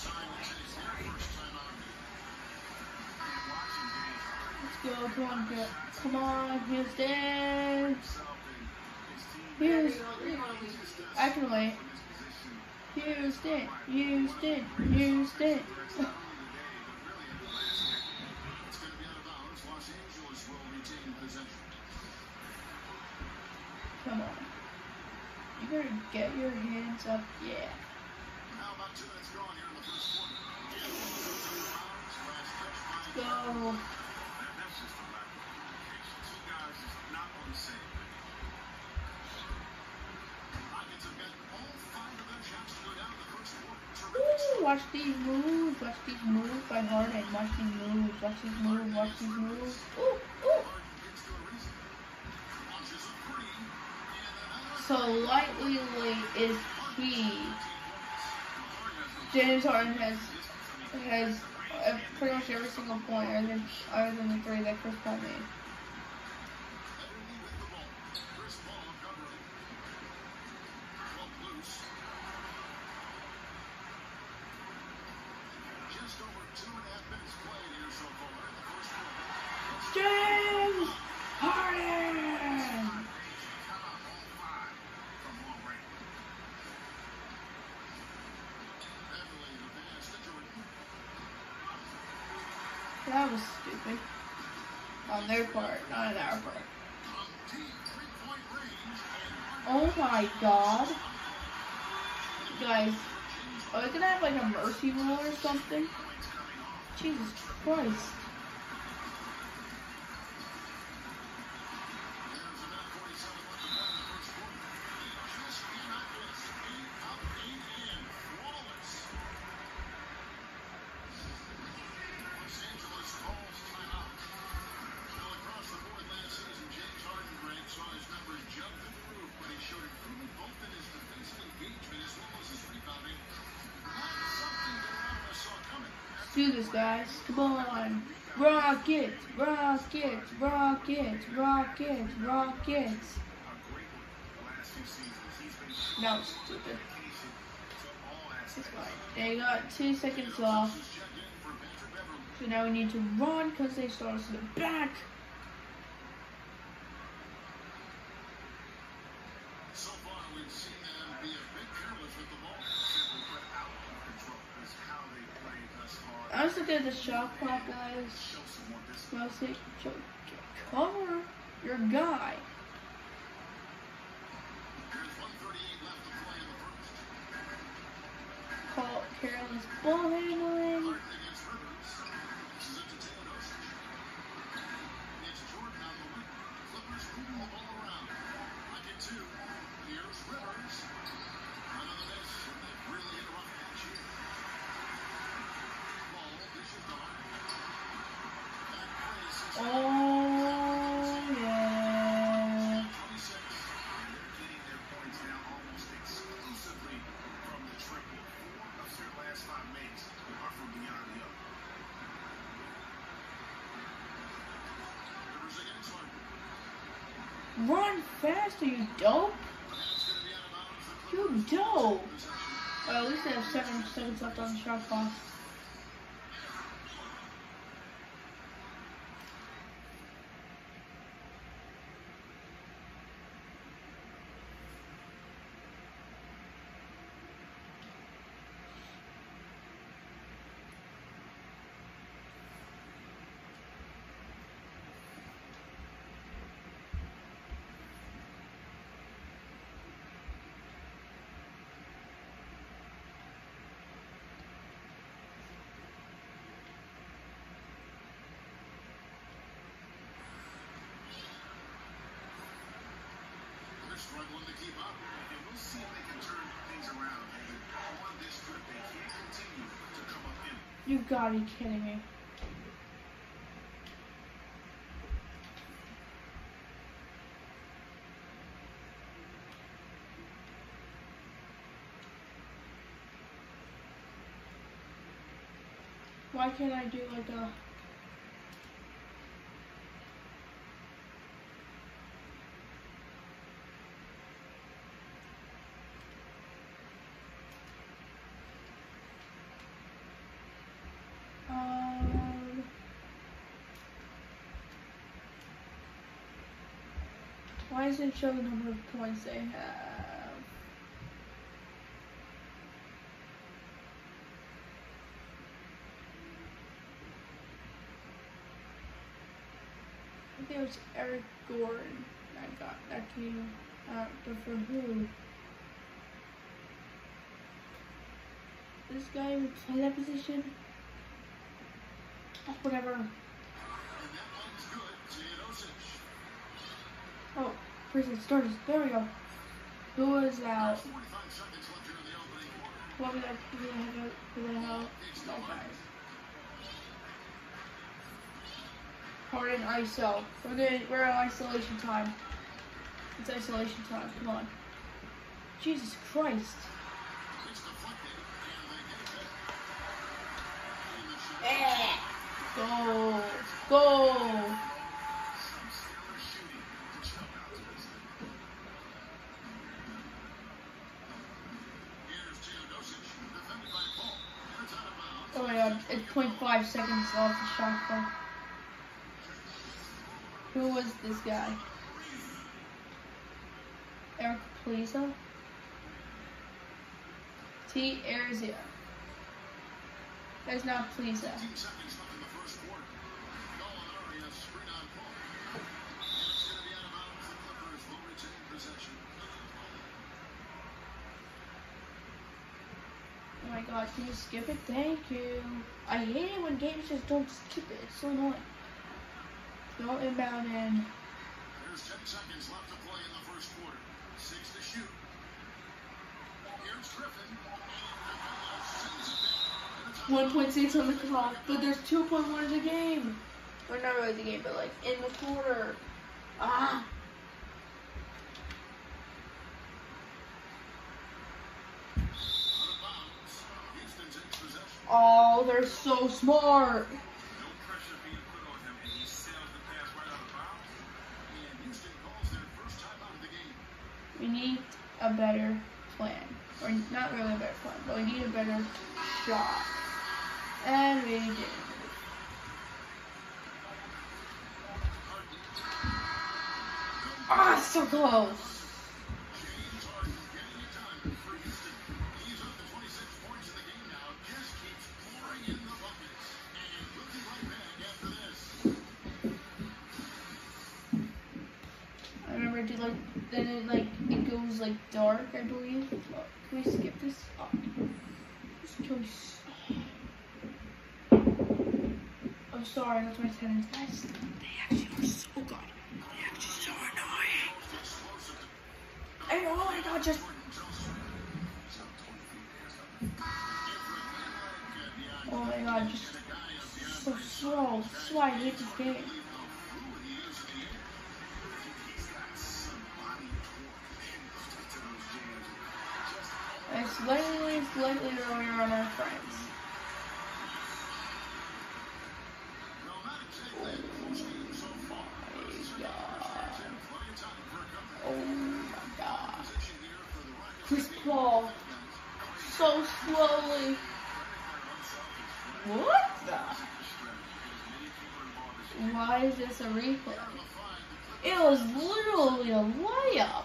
Let's go, come on, go. Come on, Houston. Houston. I can wait. Houston, Houston, Houston. Come on. You better get your hands up, yeah. Let's go. Ooh, watch these moves, watch these moves by Harden, watch these moves, watch these moves, watch these moves. Ooh, ooh. Slightly late is key. James Harden has has uh, pretty much every single point other than, other than the three that Chris Paul made. James Harden! That was stupid. On their part, not on our part. Oh my god. Guys, are they gonna have like a mercy rule or something? Jesus Christ. Do this, guys. Come on. Rockets, rockets, rockets, rockets, rockets. That was stupid. They got two seconds off. So now we need to run because they started to the back. I was looking at the shot clock, guys. Mostly, cover your guy. Call careless ball handling. Oh, yeah. Run faster, you dope. You dope. Well, at least they have seven seconds left on the shot clock. Struggling to keep up, and we'll see if they can turn things around. And on this trip, they can't continue to come up in. You gotta be kidding me. Why can't I do like a Why does it show the number of points they have? I think it was Eric Gordon that got that came out, but for who? This guy would play that position? Oh, whatever. Oh, prison starters. There we go. Who was out? What was that? Who the hell? Who the hell? No, guys. Harden I S O. We're doing. We're in isolation time. It's isolation time. Come on. Jesus Christ. Yeah. Go. Go. Oh my god, it's zero point five seconds off the shot clock. Who was this guy? Eric Pliza? T. Arizia. That's not Pliza. Oh my god, can you skip it? Thank you. I hate it when games just don't skip it. It's so annoying. Go inbound in. There's ten seconds left to play in the first quarter. Six to shoot. Here's Griffin. one point six on the clock, but there's two point one in the game. Or not really the game, but like in the quarter. Ah. Oh, they're so smart. No pressure being put on him, and he sails the pass right out of bounds. And Houston calls their first time out of the game. We need a better plan. Or not really a better plan, but we need a better shot. And we did. Ah, so close. James Harden getting it done for Houston. He's up to twenty-six points in the game now. Just keeps pouring in the buckets. And looking right back after this. I remember it did like, then it like, it goes like dark, I believe. Oh, can we skip this? Oh. Can we s- I'm sorry, that's my tenants, guys. They actually are so good. They actually so annoying. And oh my god, just. Oh my god, just so slow. That's why I hate this game. I slightly, slightly earlier on our friends. Oh my god. Chris Paul. So slowly. What the? Why is this a replay? It was literally a layup.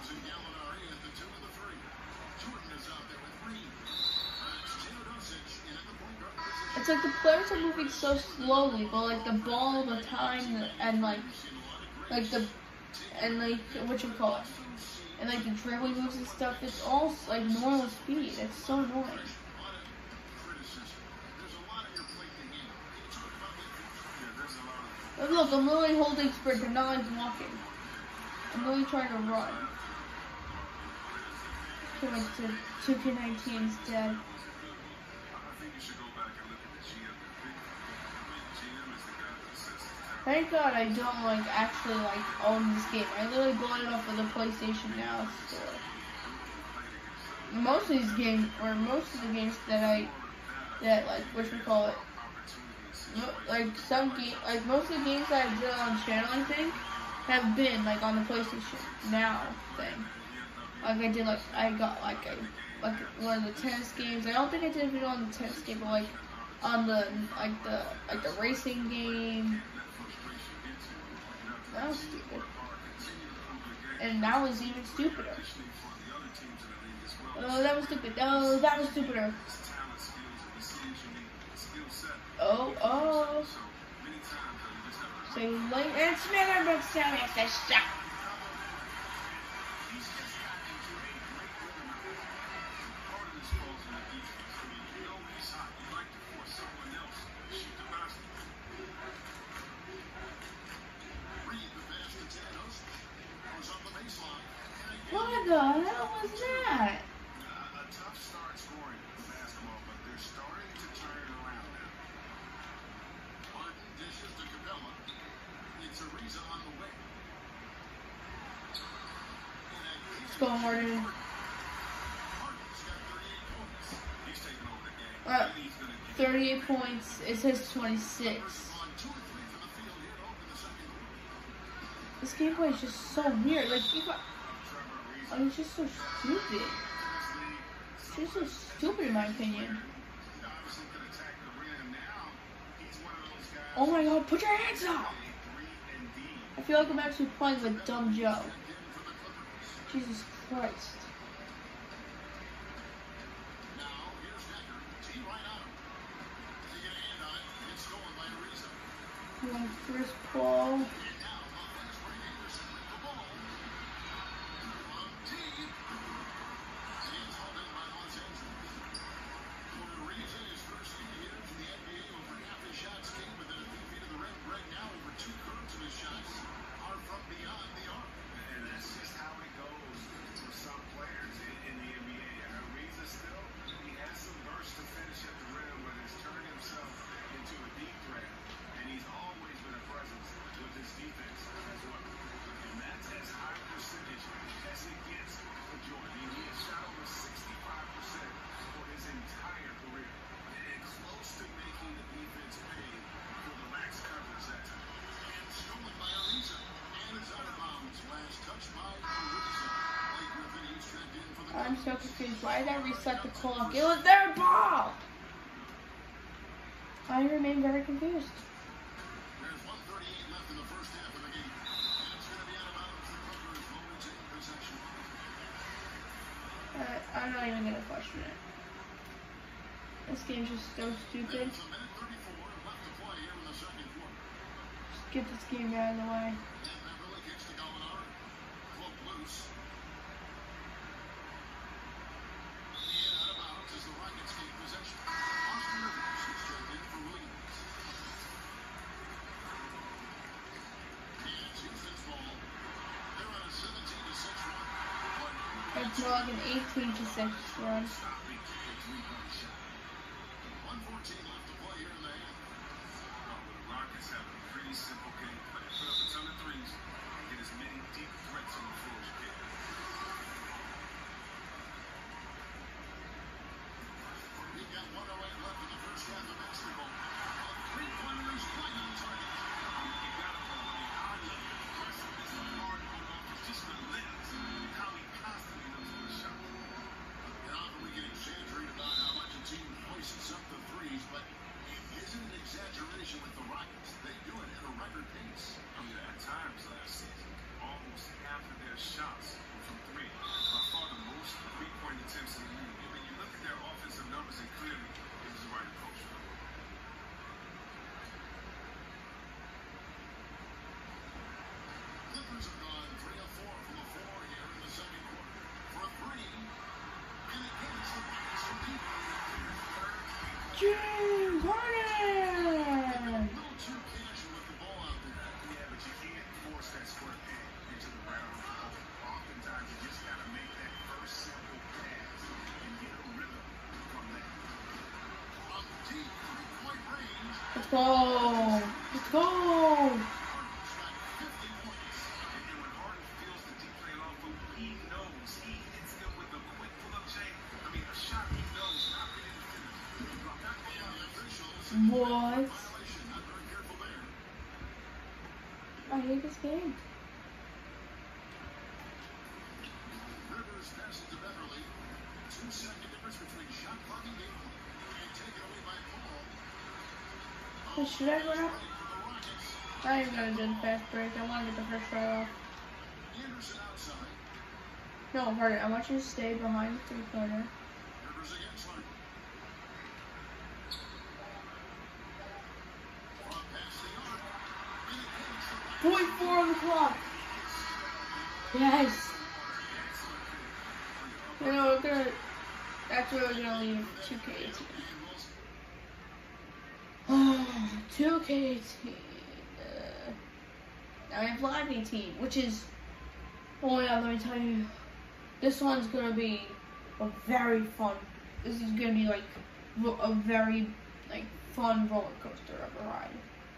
It's like the players are moving so slowly, but like the ball, the time, and like, like the, and like, what you call it, and like the dribbling moves and stuff, it's all like normal speed. It's so annoying. But look, I'm literally holding sprint, I'm not like walking. I'm literally trying to run. So like to two K nineteen instead. Thank God I don't like actually like own this game. I literally bought it off of the PlayStation Now store. Most of these games, or most of the games that I, that like, what we call it, like some game, like most of the games that I did on channel, I think, have been like on the PlayStation Now thing. Like I did, like I got like a, like one of the tennis games. I don't think I did a video on the tennis game, but like on the like the like the racing game. That was stupid. And that was even stupider. Oh, that was stupid. Oh, that was stupider. Oh, oh. So late and Smither breaks down after shot. What the hell was that? A tough start scoring basketball, but they're starting to turn it around now. Martin dishes to Capella. It's Ariza on the way. Let's go, Martin. Martin's got thirty-eight points. He's taking over the game. Uh, And he's gonna get thirty-eight points. It says twenty-six. On two or three from the field here to open the second quarter. This gameplay is just so weird. Like, FIFA, Trevor Ariza. oh, it's just so stupid. It's just so stupid in my opinion. Obviously could attack the rim now. He's one of those guys. Oh my god, put your hands up! Three and D. I feel like I'm actually playing with Dumb Joe. Jesus Christ. Now, here's Decker. Tee right on him. They get a hand on it. It's stolen by Ariza. You want first ball? And now, offense for Anderson with the ball. On tee. Hands hauled in by Los Angeles. For Ariza, his first few years in the N B A, over half his shots came within a few feet of the rim. Right now, over two-thirds of his shots are from beyond the arc. And that's just how it goes for some players in, in the N B A. Ariza still, he has some burst to finish at the rim, but has turned himself into a deep threat. And he's always been a presence with his defense as well. And that's as high a percentage as it gets for Jordan. He has shot over sixty-five percent for his entire career. And close to making the defense pay for the lax coverage that time. And stolen by Ariza. And it's out of bounds. Last touch by Ariza. Blake Griffin, he's checked in for the I'm so confused. Why did I reset the clock? It was their ball! I remain very confused. There's one thirty-eight left in the first half of the game. And it's going to be out of bounds. The Clippers will retain possession. Uh, I'm not even gonna question it. This game's just so stupid. There's a minute thirty-four left to play here in the second quarter. Just get this game out of the way. And Beverly kicks to Gallinari. Cloak loose. And out of bounds as the Rockets gain possession. Austin Rivers is checked in for Williams. And Houston's ball. They're on a seventeen to six run. It's more like an eighteen to six run. Stopping a three-point shot. one fourteen left to play here in the half. Well, the Rockets have a pretty simple game plan. Put up a ton of threes and get as many deep threats on the floor as you can. We've got one oh eight left in the first half of basketball. Three-pointers right on target. You gotta know when he hardly aggressive as the hard on offense, just relentless. How he constantly looks for a shot. And often we get exaggerated about how much a team hoists up the threes, but it isn't an exaggeration with the Rockets. They do it at a record pace. I mean, at times last season, almost half of their shots were from three. By far the most three-point attempts in the league. And when you look at their offensive numbers, and clearly it was the right approach. Clippers have gone three of four from the floor here in the second quarter. For a three, and again it's the Rockets from deep. James Harden! A little too casual with the ball out there. Yeah, but you can't force that squirt in into the round. Oftentimes, you just gotta make that first simple pass and get a rhythm from that. On deep three-point range, Let's go! Let's go! Harden's got fifty points. And then when Harden feels the deep play off of, he knows he hits them with a quick pull-up shake. I mean, a shot he knows not being able to finish. Back by the officials. What? Violation. Not very careful there. I hate this game. Rivers passes to Beverly. Two-second difference between shot clock and game clock. And taken away by Paul. Hey, should I run up? Ready for the Rockets. I ain't gonna do the fast break. I wanna get the first try off. Anderson outside. No, Harden, I want you to stay behind the three-pointer. Rivers against Line. Up past the arc. And it hits the Point four on the clock. Yes. You know, we're gonna, that's where we're gonna leave two K eighteen. Oh, two K eighteen. Uh, now we have Live eighteen, which is, oh yeah, let me tell you, this one's gonna be a very fun, this is gonna be like a very like fun roller coaster of a ride.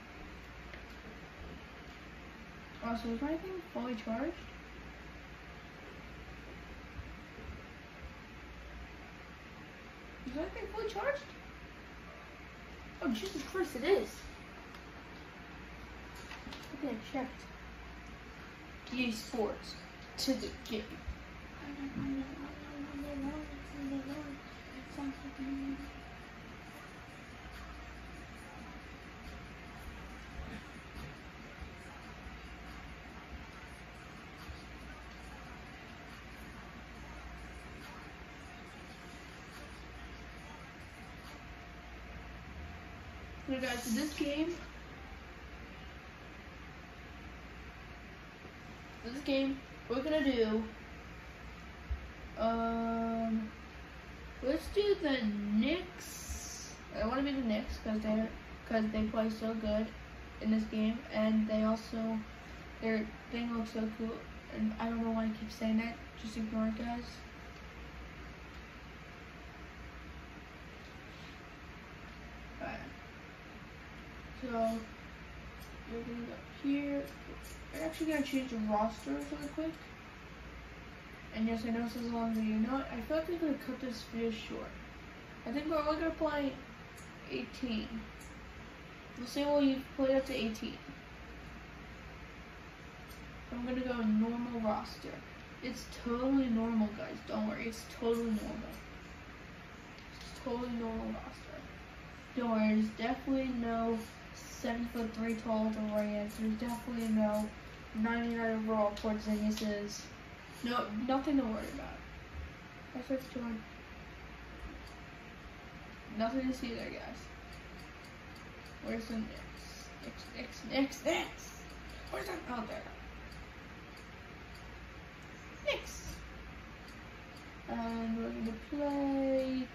Also, is my thing fully charged? Is that thing fully charged? Oh, Jesus Christ, it is. Okay, I checked. E A Sports to the game. Okay, guys, so this game, this game, we're gonna do, um, let's do the Knicks. I want to be the Knicks because they, because they play so good in this game, and they also, their thing looks so cool. And I don't know why I keep saying that. Just ignore it, guys. So, we're gonna go here. We're actually gonna change the roster really quick. And yes, I know this is a long video. You know what? I feel like we're gonna cut this video short. I think we're only gonna play eighteen. We'll say well you played up to eighteen. I'm gonna go normal roster. It's totally normal, guys. Don't worry, it's totally normal. It's totally normal roster. Don't worry, there's definitely no seven foot three tall Durant. There's definitely no ninety-nine overall Porzingis. No, nothing to worry about. That's what's doing. Nothing to see there, guys. Where's the Knicks? Knicks, Knicks, Knicks, Knicks. Where's that? Oh, there. Knicks. And we're gonna play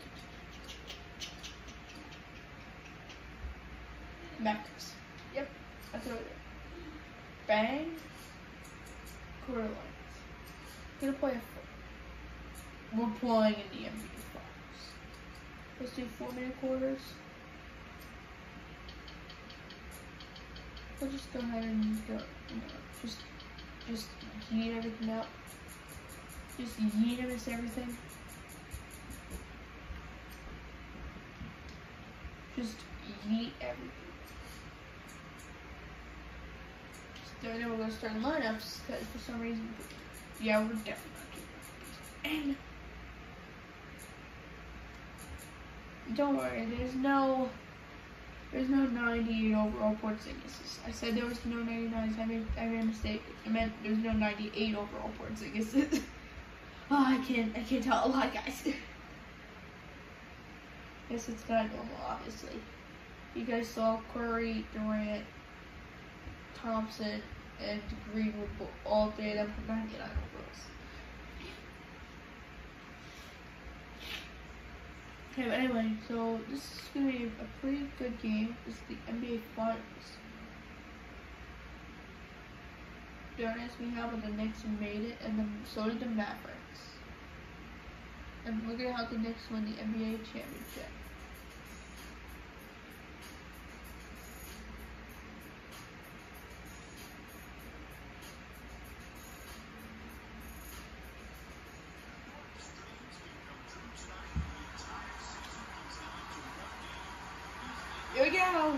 Mavericks. Yep, that's what it is. Bang. Quarter lines. Gonna play a four. We're playing in the N B A Finals. Let's do four minute quarters. We'll just go ahead and go, you know, just, just yeet everything out. Just yeet us everything. Just yeet everything. Then we're going to start lineups because for some reason, yeah, we're definitely not doing that. And don't worry, there's no, there's no ninety-eight overall Porzingis. I said there was no ninety-nines. I made, I made a mistake. I meant there's no ninety-eight overall Porzingis. Oh, I can't, I can't tell a lot, guys. Guess it's not normal, obviously. You guys saw Curry, Durant, Thompson, and Greenwood, all three of them for ninety-nine overalls. Okay, but anyway, so this is going to be a pretty good game. This is the N B A Finals. Don't ask me how, but the Knicks made it, and then so did the Mavericks. And look at how the Knicks win the N B A championship. Here we go!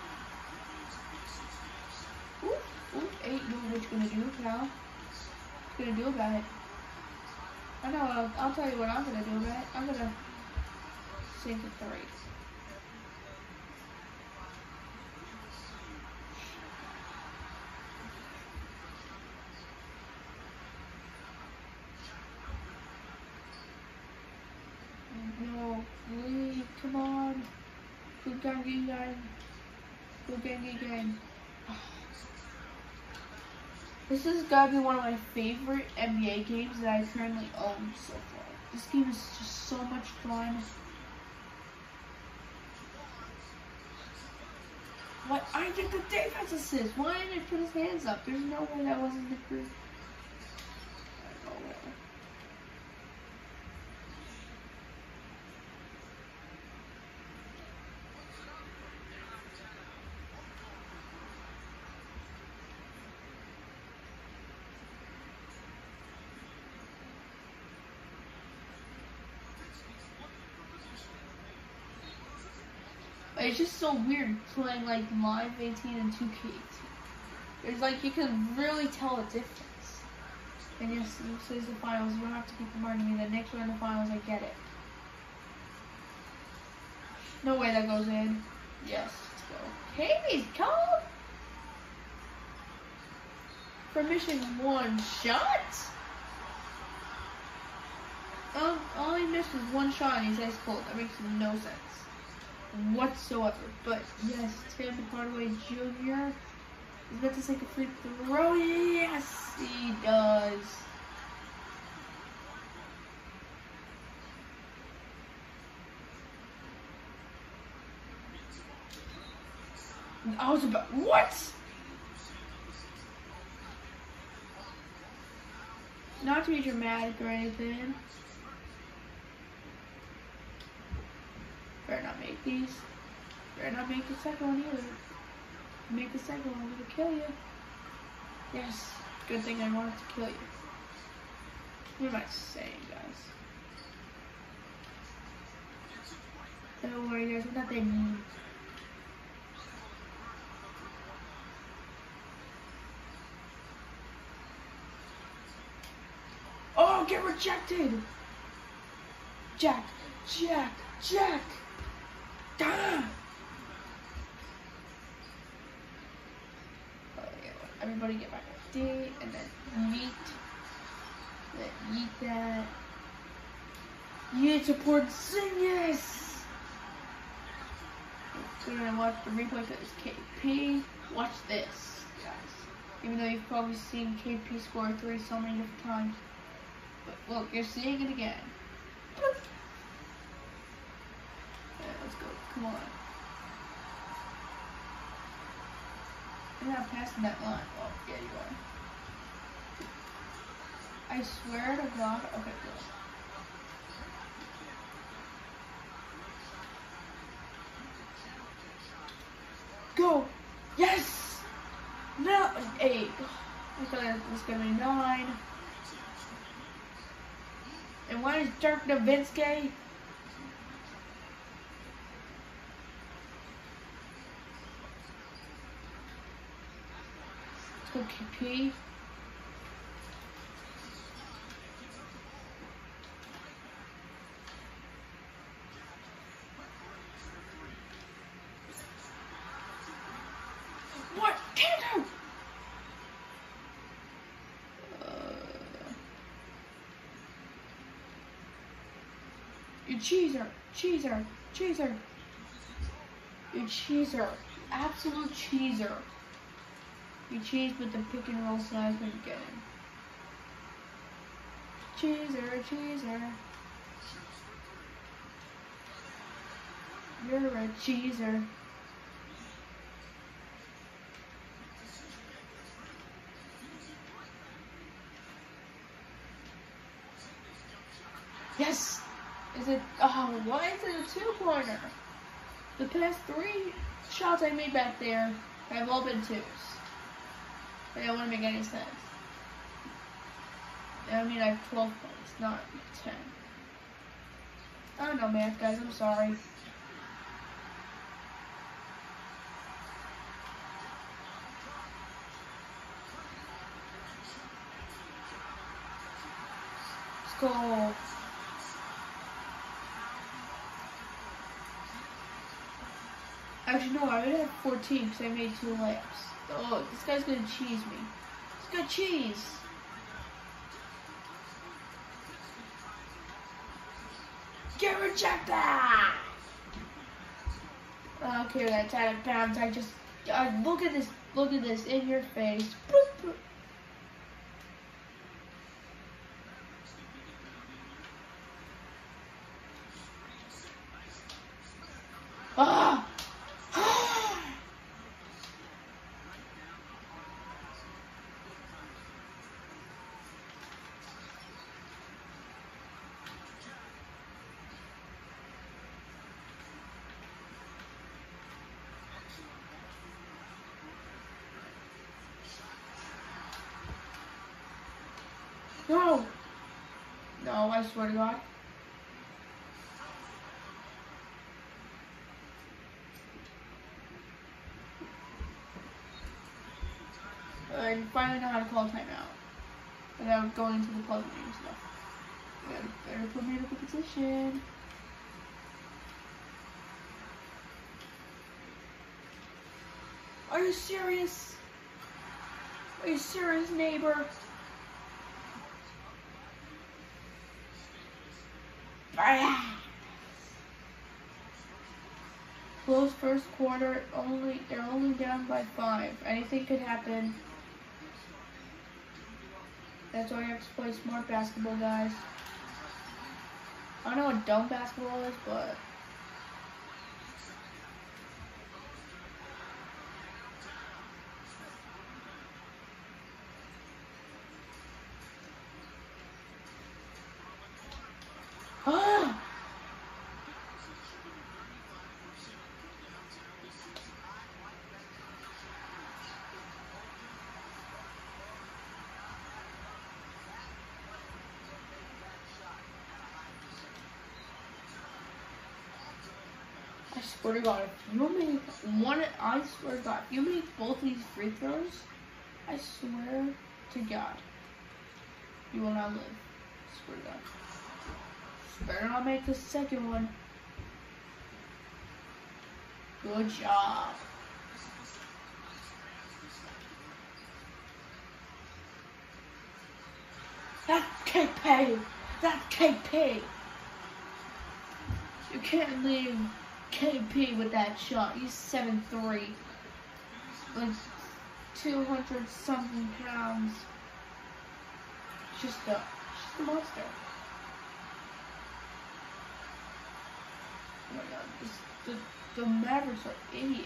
Ooh, ooh, ain't know what you're gonna do, pal. What you gonna do about it? I know, I'll, I'll tell you what I'm gonna do about it. I'm gonna sink the three. gang, gang, gang. Go gang, gang, gang. This has gotta be one of my favorite N B A games that I currently own so far. This game is just so much fun. What? I get the defense assist. Why didn't he put his hands up? There's no way that wasn't the crew. I don't know. It's just so weird playing like Live eighteen and two K eighteen. It's like you can really tell a difference. And yes, this is the finals. You don't have to keep reminding me that next round of the finals, I get it. No way that goes in. Yes, let's go. Katie's come for mission one shot. Um, all he missed was one shot and he's ice cold. That makes no sense whatsoever. But yes, Tim Hardaway Junior is about to take a free throw. Yes, he does. I was about what? Not to be dramatic or anything. Better not make these. Better not make the second one either. Make the second one, I'm gonna kill you. Yes. Good thing I wanted to kill you. What am I saying, guys? Don't worry, guys. We're not that mean. Oh, get rejected! Jack, Jack, Jack! Damn! Oh, yeah, everybody get back on D, and then yeet. Then yeet that. Yeet support Porzingis! So we're gonna watch the replay that is K P. Watch this, guys. Even though you've probably seen K P score three so many different times. But look, you're seeing it again. Bloop. Okay, let's go. Come on. You're not passing that line. Oh, yeah, you are. I swear to God. Okay, good. Go! Yes! No! Eight. I thought it was gonna be nine. And why is Dirk Nowitzki? Let's go K P. What? Can't You cheeser, cheeser, cheeser. You cheeser, absolute cheeser. You cheese with the pick and roll so I couldn't get him. Cheeser, cheeser. You're a cheeser. Yes! Is it, oh, why is it a two-pointer? The past three shots I made back there have all been twos. They don't want to make any sense. I mean, I have twelve points, not ten. I don't know math, guys, I'm sorry. Let's go. Actually, no, I already have fourteen because I made two layups. Oh, this guy's gonna cheese me. He's gonna cheese. Get rejected! I don't care that ten pounds. I just, I, look at this, look at this in your face. Boop, boop. Ah! No! No, I swear to God. I finally know how to call a timeout without going into the puzzle game stuff. Better, better put me in a good position. Are you serious? Are you serious, neighbor? Close first quarter, only they're only down by five. Anything could happen. That's why you have to play smart basketball, guys. I don't know what dumb basketball is, but ah! I swear to God, if you make one, I swear to God, if you make both these free throws, I swear to God, you will not live. I swear to God. Just better not make the second one. Good job. That's K P. That's K P. You can't leave K P with that shot. He's seven three. Like two hundred something pounds. Just a, just a monster. Oh my God, this, the, the Mavericks are idiots.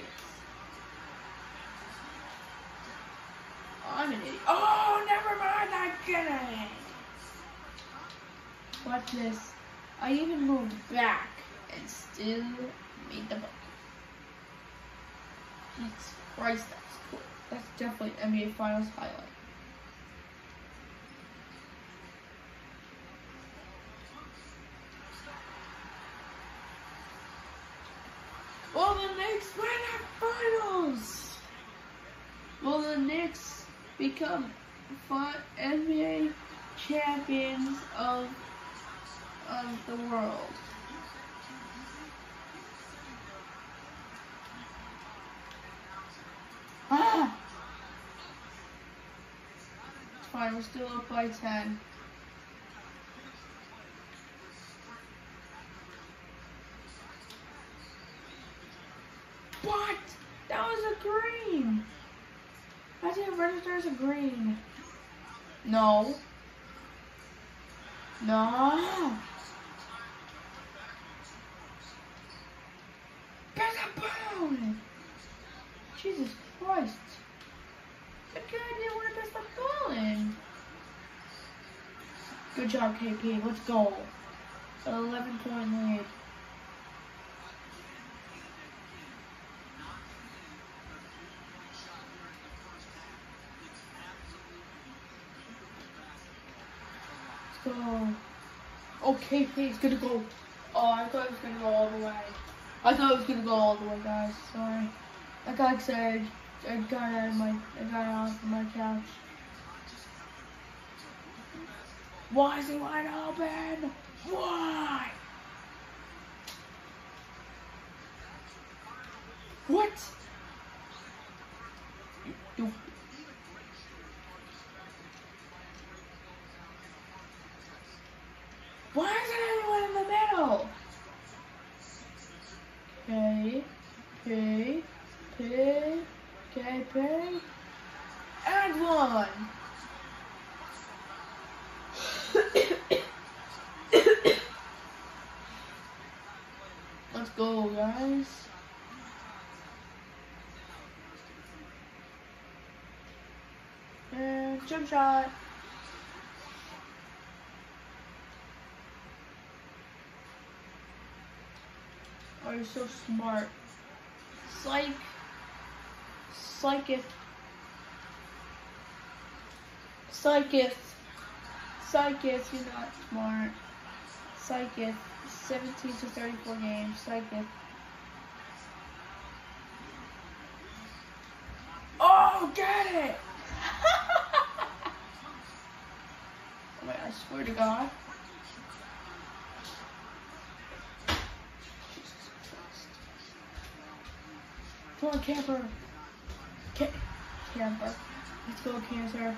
I'm an idiot. Oh, never mind, I get it. Watch this. I even moved back and still made the bucket. Jesus Christ, that's cool. That's definitely N B A Finals highlight. Will the Knicks win the finals? Will the Knicks become N B A champions of of the world? Ah! It's fine, we're still up by ten. What? That was a green. I didn't register as a green. No. No. There's a bone. Jesus Christ. The guy didn't want to press the ball in. Good job, K P. Let's go. An eleven point lead. Let's go. Oh, K P is gonna go. Oh, I thought it was gonna go all the way. I thought it was gonna go all the way, guys. Sorry. I got excited. I got out of my, I got out of my couch. Why is he wide open? Why? What? You, you. Why isn't anyone in the middle? Okay. on. Let's go, guys. And jump shot. Oh, you're so smart. Psych. Psychith. Psychith. Psychith, you're not smart. Psychith. seventeen to thirty-four games. Psychith. Oh, get it! Wait, I swear to God. Jesus Christ. Come on, camper. Ca camper. Let's go, Cancer.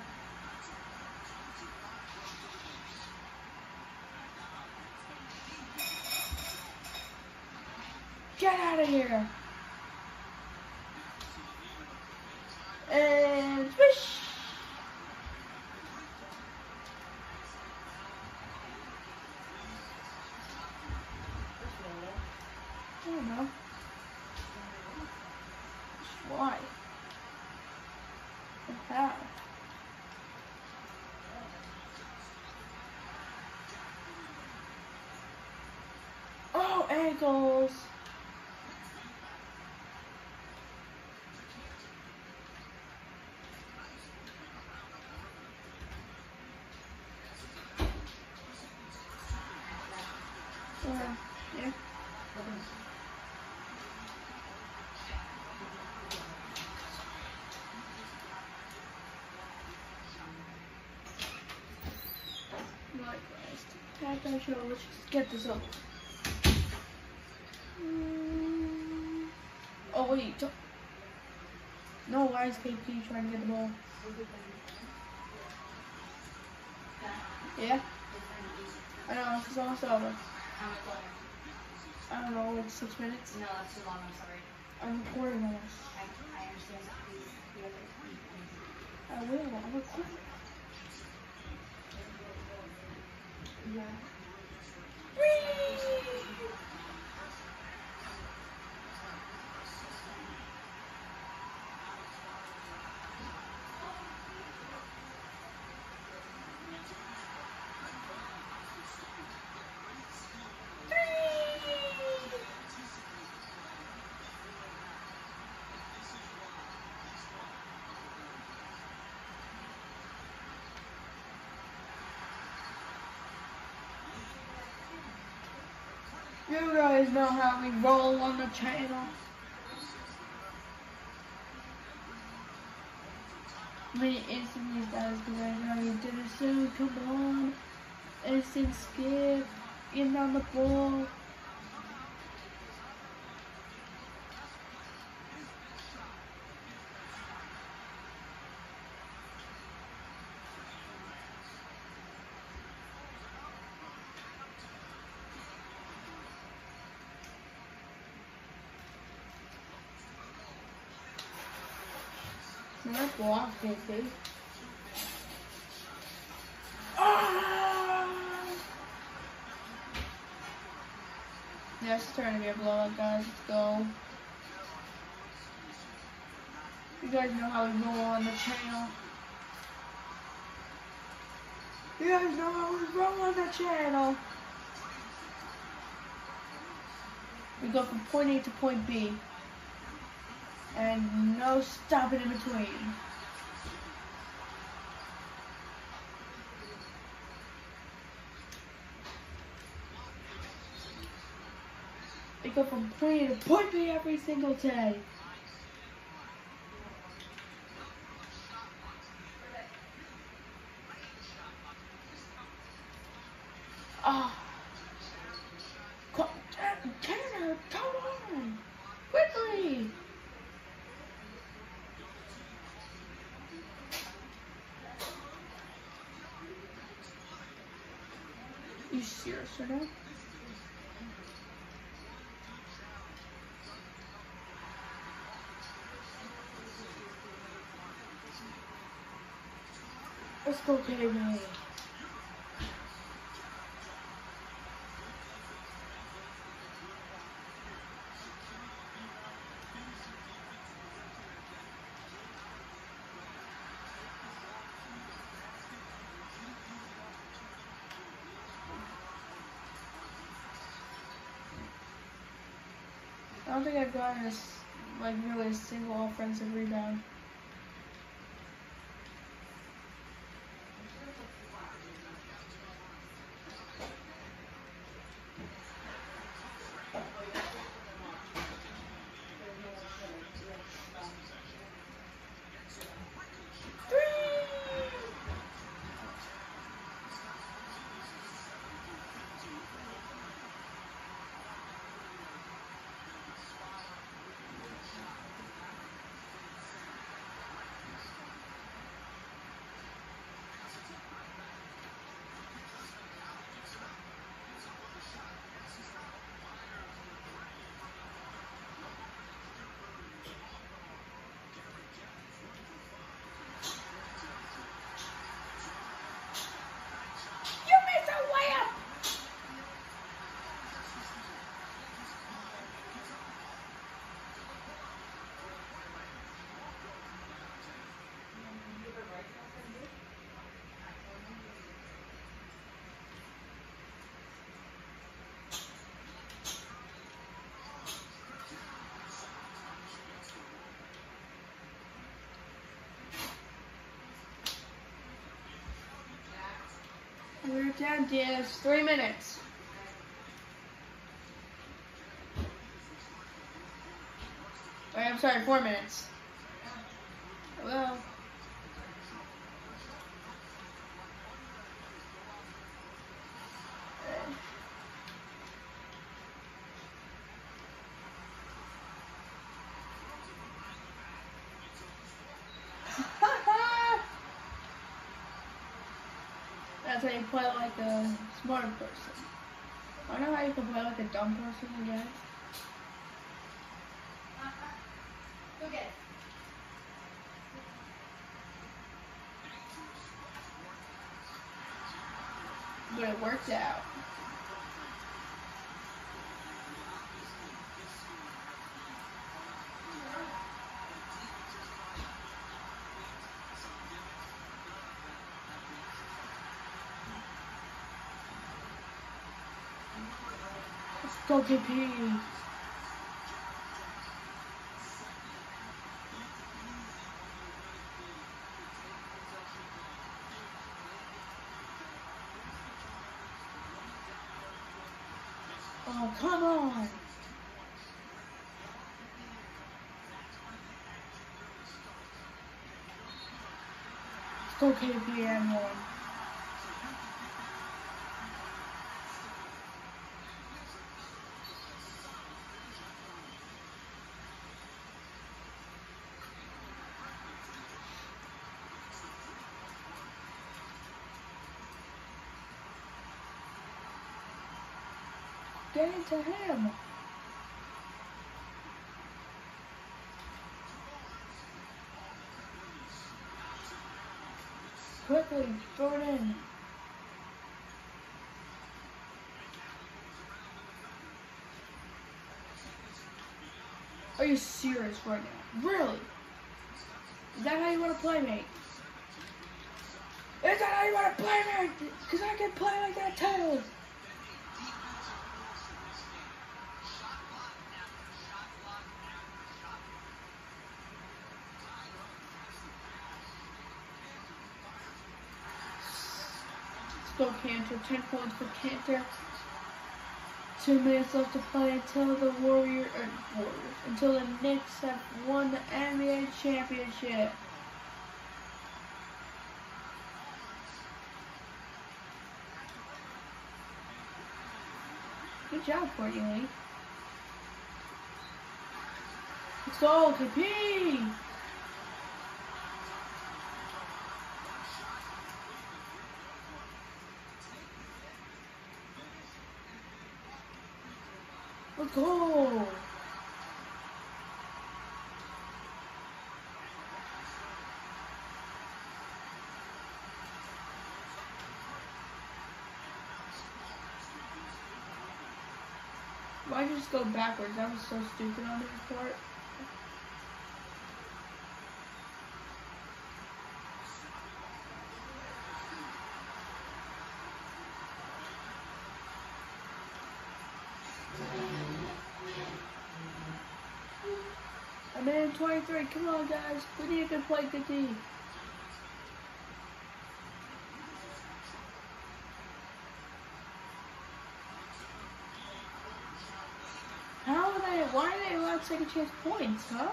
Get out of here. And fish. I don't know. Why? And how? Oh, ankles. Uh, yeah. Right, guys. Tag that show. Let's just get this up. Mm. Oh wait. Don't. No, why is K P trying to get the ball? Yeah. I know. This is almost over. How much longer? I don't know, like six minutes. No, that's too long, I'm sorry. I'm recording on this. I, I understand that. Please, you have to I will. I'm recording. Yeah. You guys know how we roll on the channel. Many instant guys because I know you did it soon. Come on. Instant skip. In on the ball. Not block it, dude. Ah! Yeah, it's starting to be a blowout, guys. Let's go. You guys know how we roll on the channel. You guys know how we roll on the channel. We go from point A to point B. And no stopping in between. We go from point A to point B every single day. Ah. Oh. Tanner, come on! Quickly! You serious or no? Let's go, K D. I don't think I've gotten this, like, really a single offensive rebound. We're down to three minutes. Wait, I'm sorry, four minutes. Hello. That's how you play like a smart person. I don't know how you can play like a dumb person, I guess. Go get it. But it worked out. Go K P. Oh, come on. Let's go K P and one. Get into him. Quickly, throw it in. Are you serious right now? Really? Is that how you want to play, mate? Is that how you want to play, mate? Because I can play like that too. Go Cantor, ten points for Cantor. Two minutes left to play until the Warrior, or Warriors, until the Knicks have won the N B A championship. Good job, Courtney Lee. Let's go, K P! Let's go! Why'd you just go backwards? That was so stupid on his part. I'm in twenty-three. Come on, guys. We need a good play, good D. How are they? Why are they allowed second chance points, huh?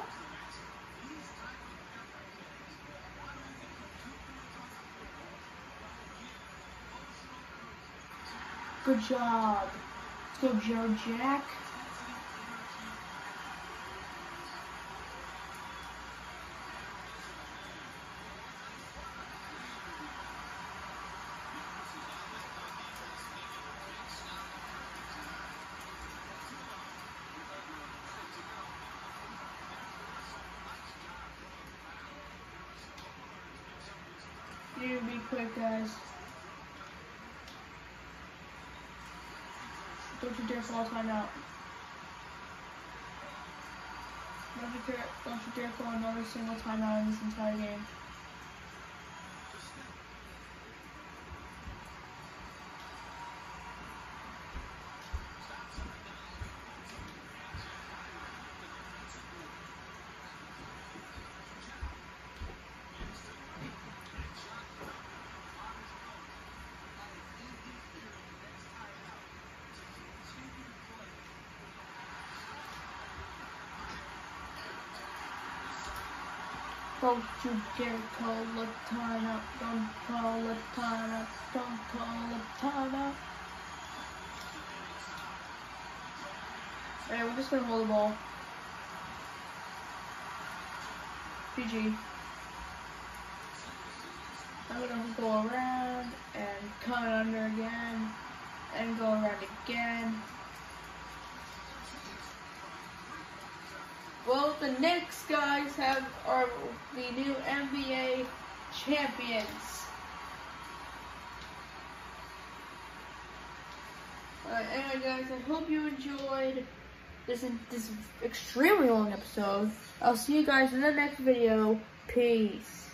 Good job. Let's go, Joe Jack. You need to be quick, guys. Don't you dare fall timeout. Don't you dare, don't you dare fall another single timeout in this entire game. Don't you dare call a timeout. Don't call a timeout. Don't call a timeout. Alright, we're just gonna hold the ball. G G. I'm gonna go around and come under again. And go around again. Well, the Knicks guys have are the new N B A champions. Uh, anyway, guys, I hope you enjoyed this this extremely long episode. I'll see you guys in the next video. Peace.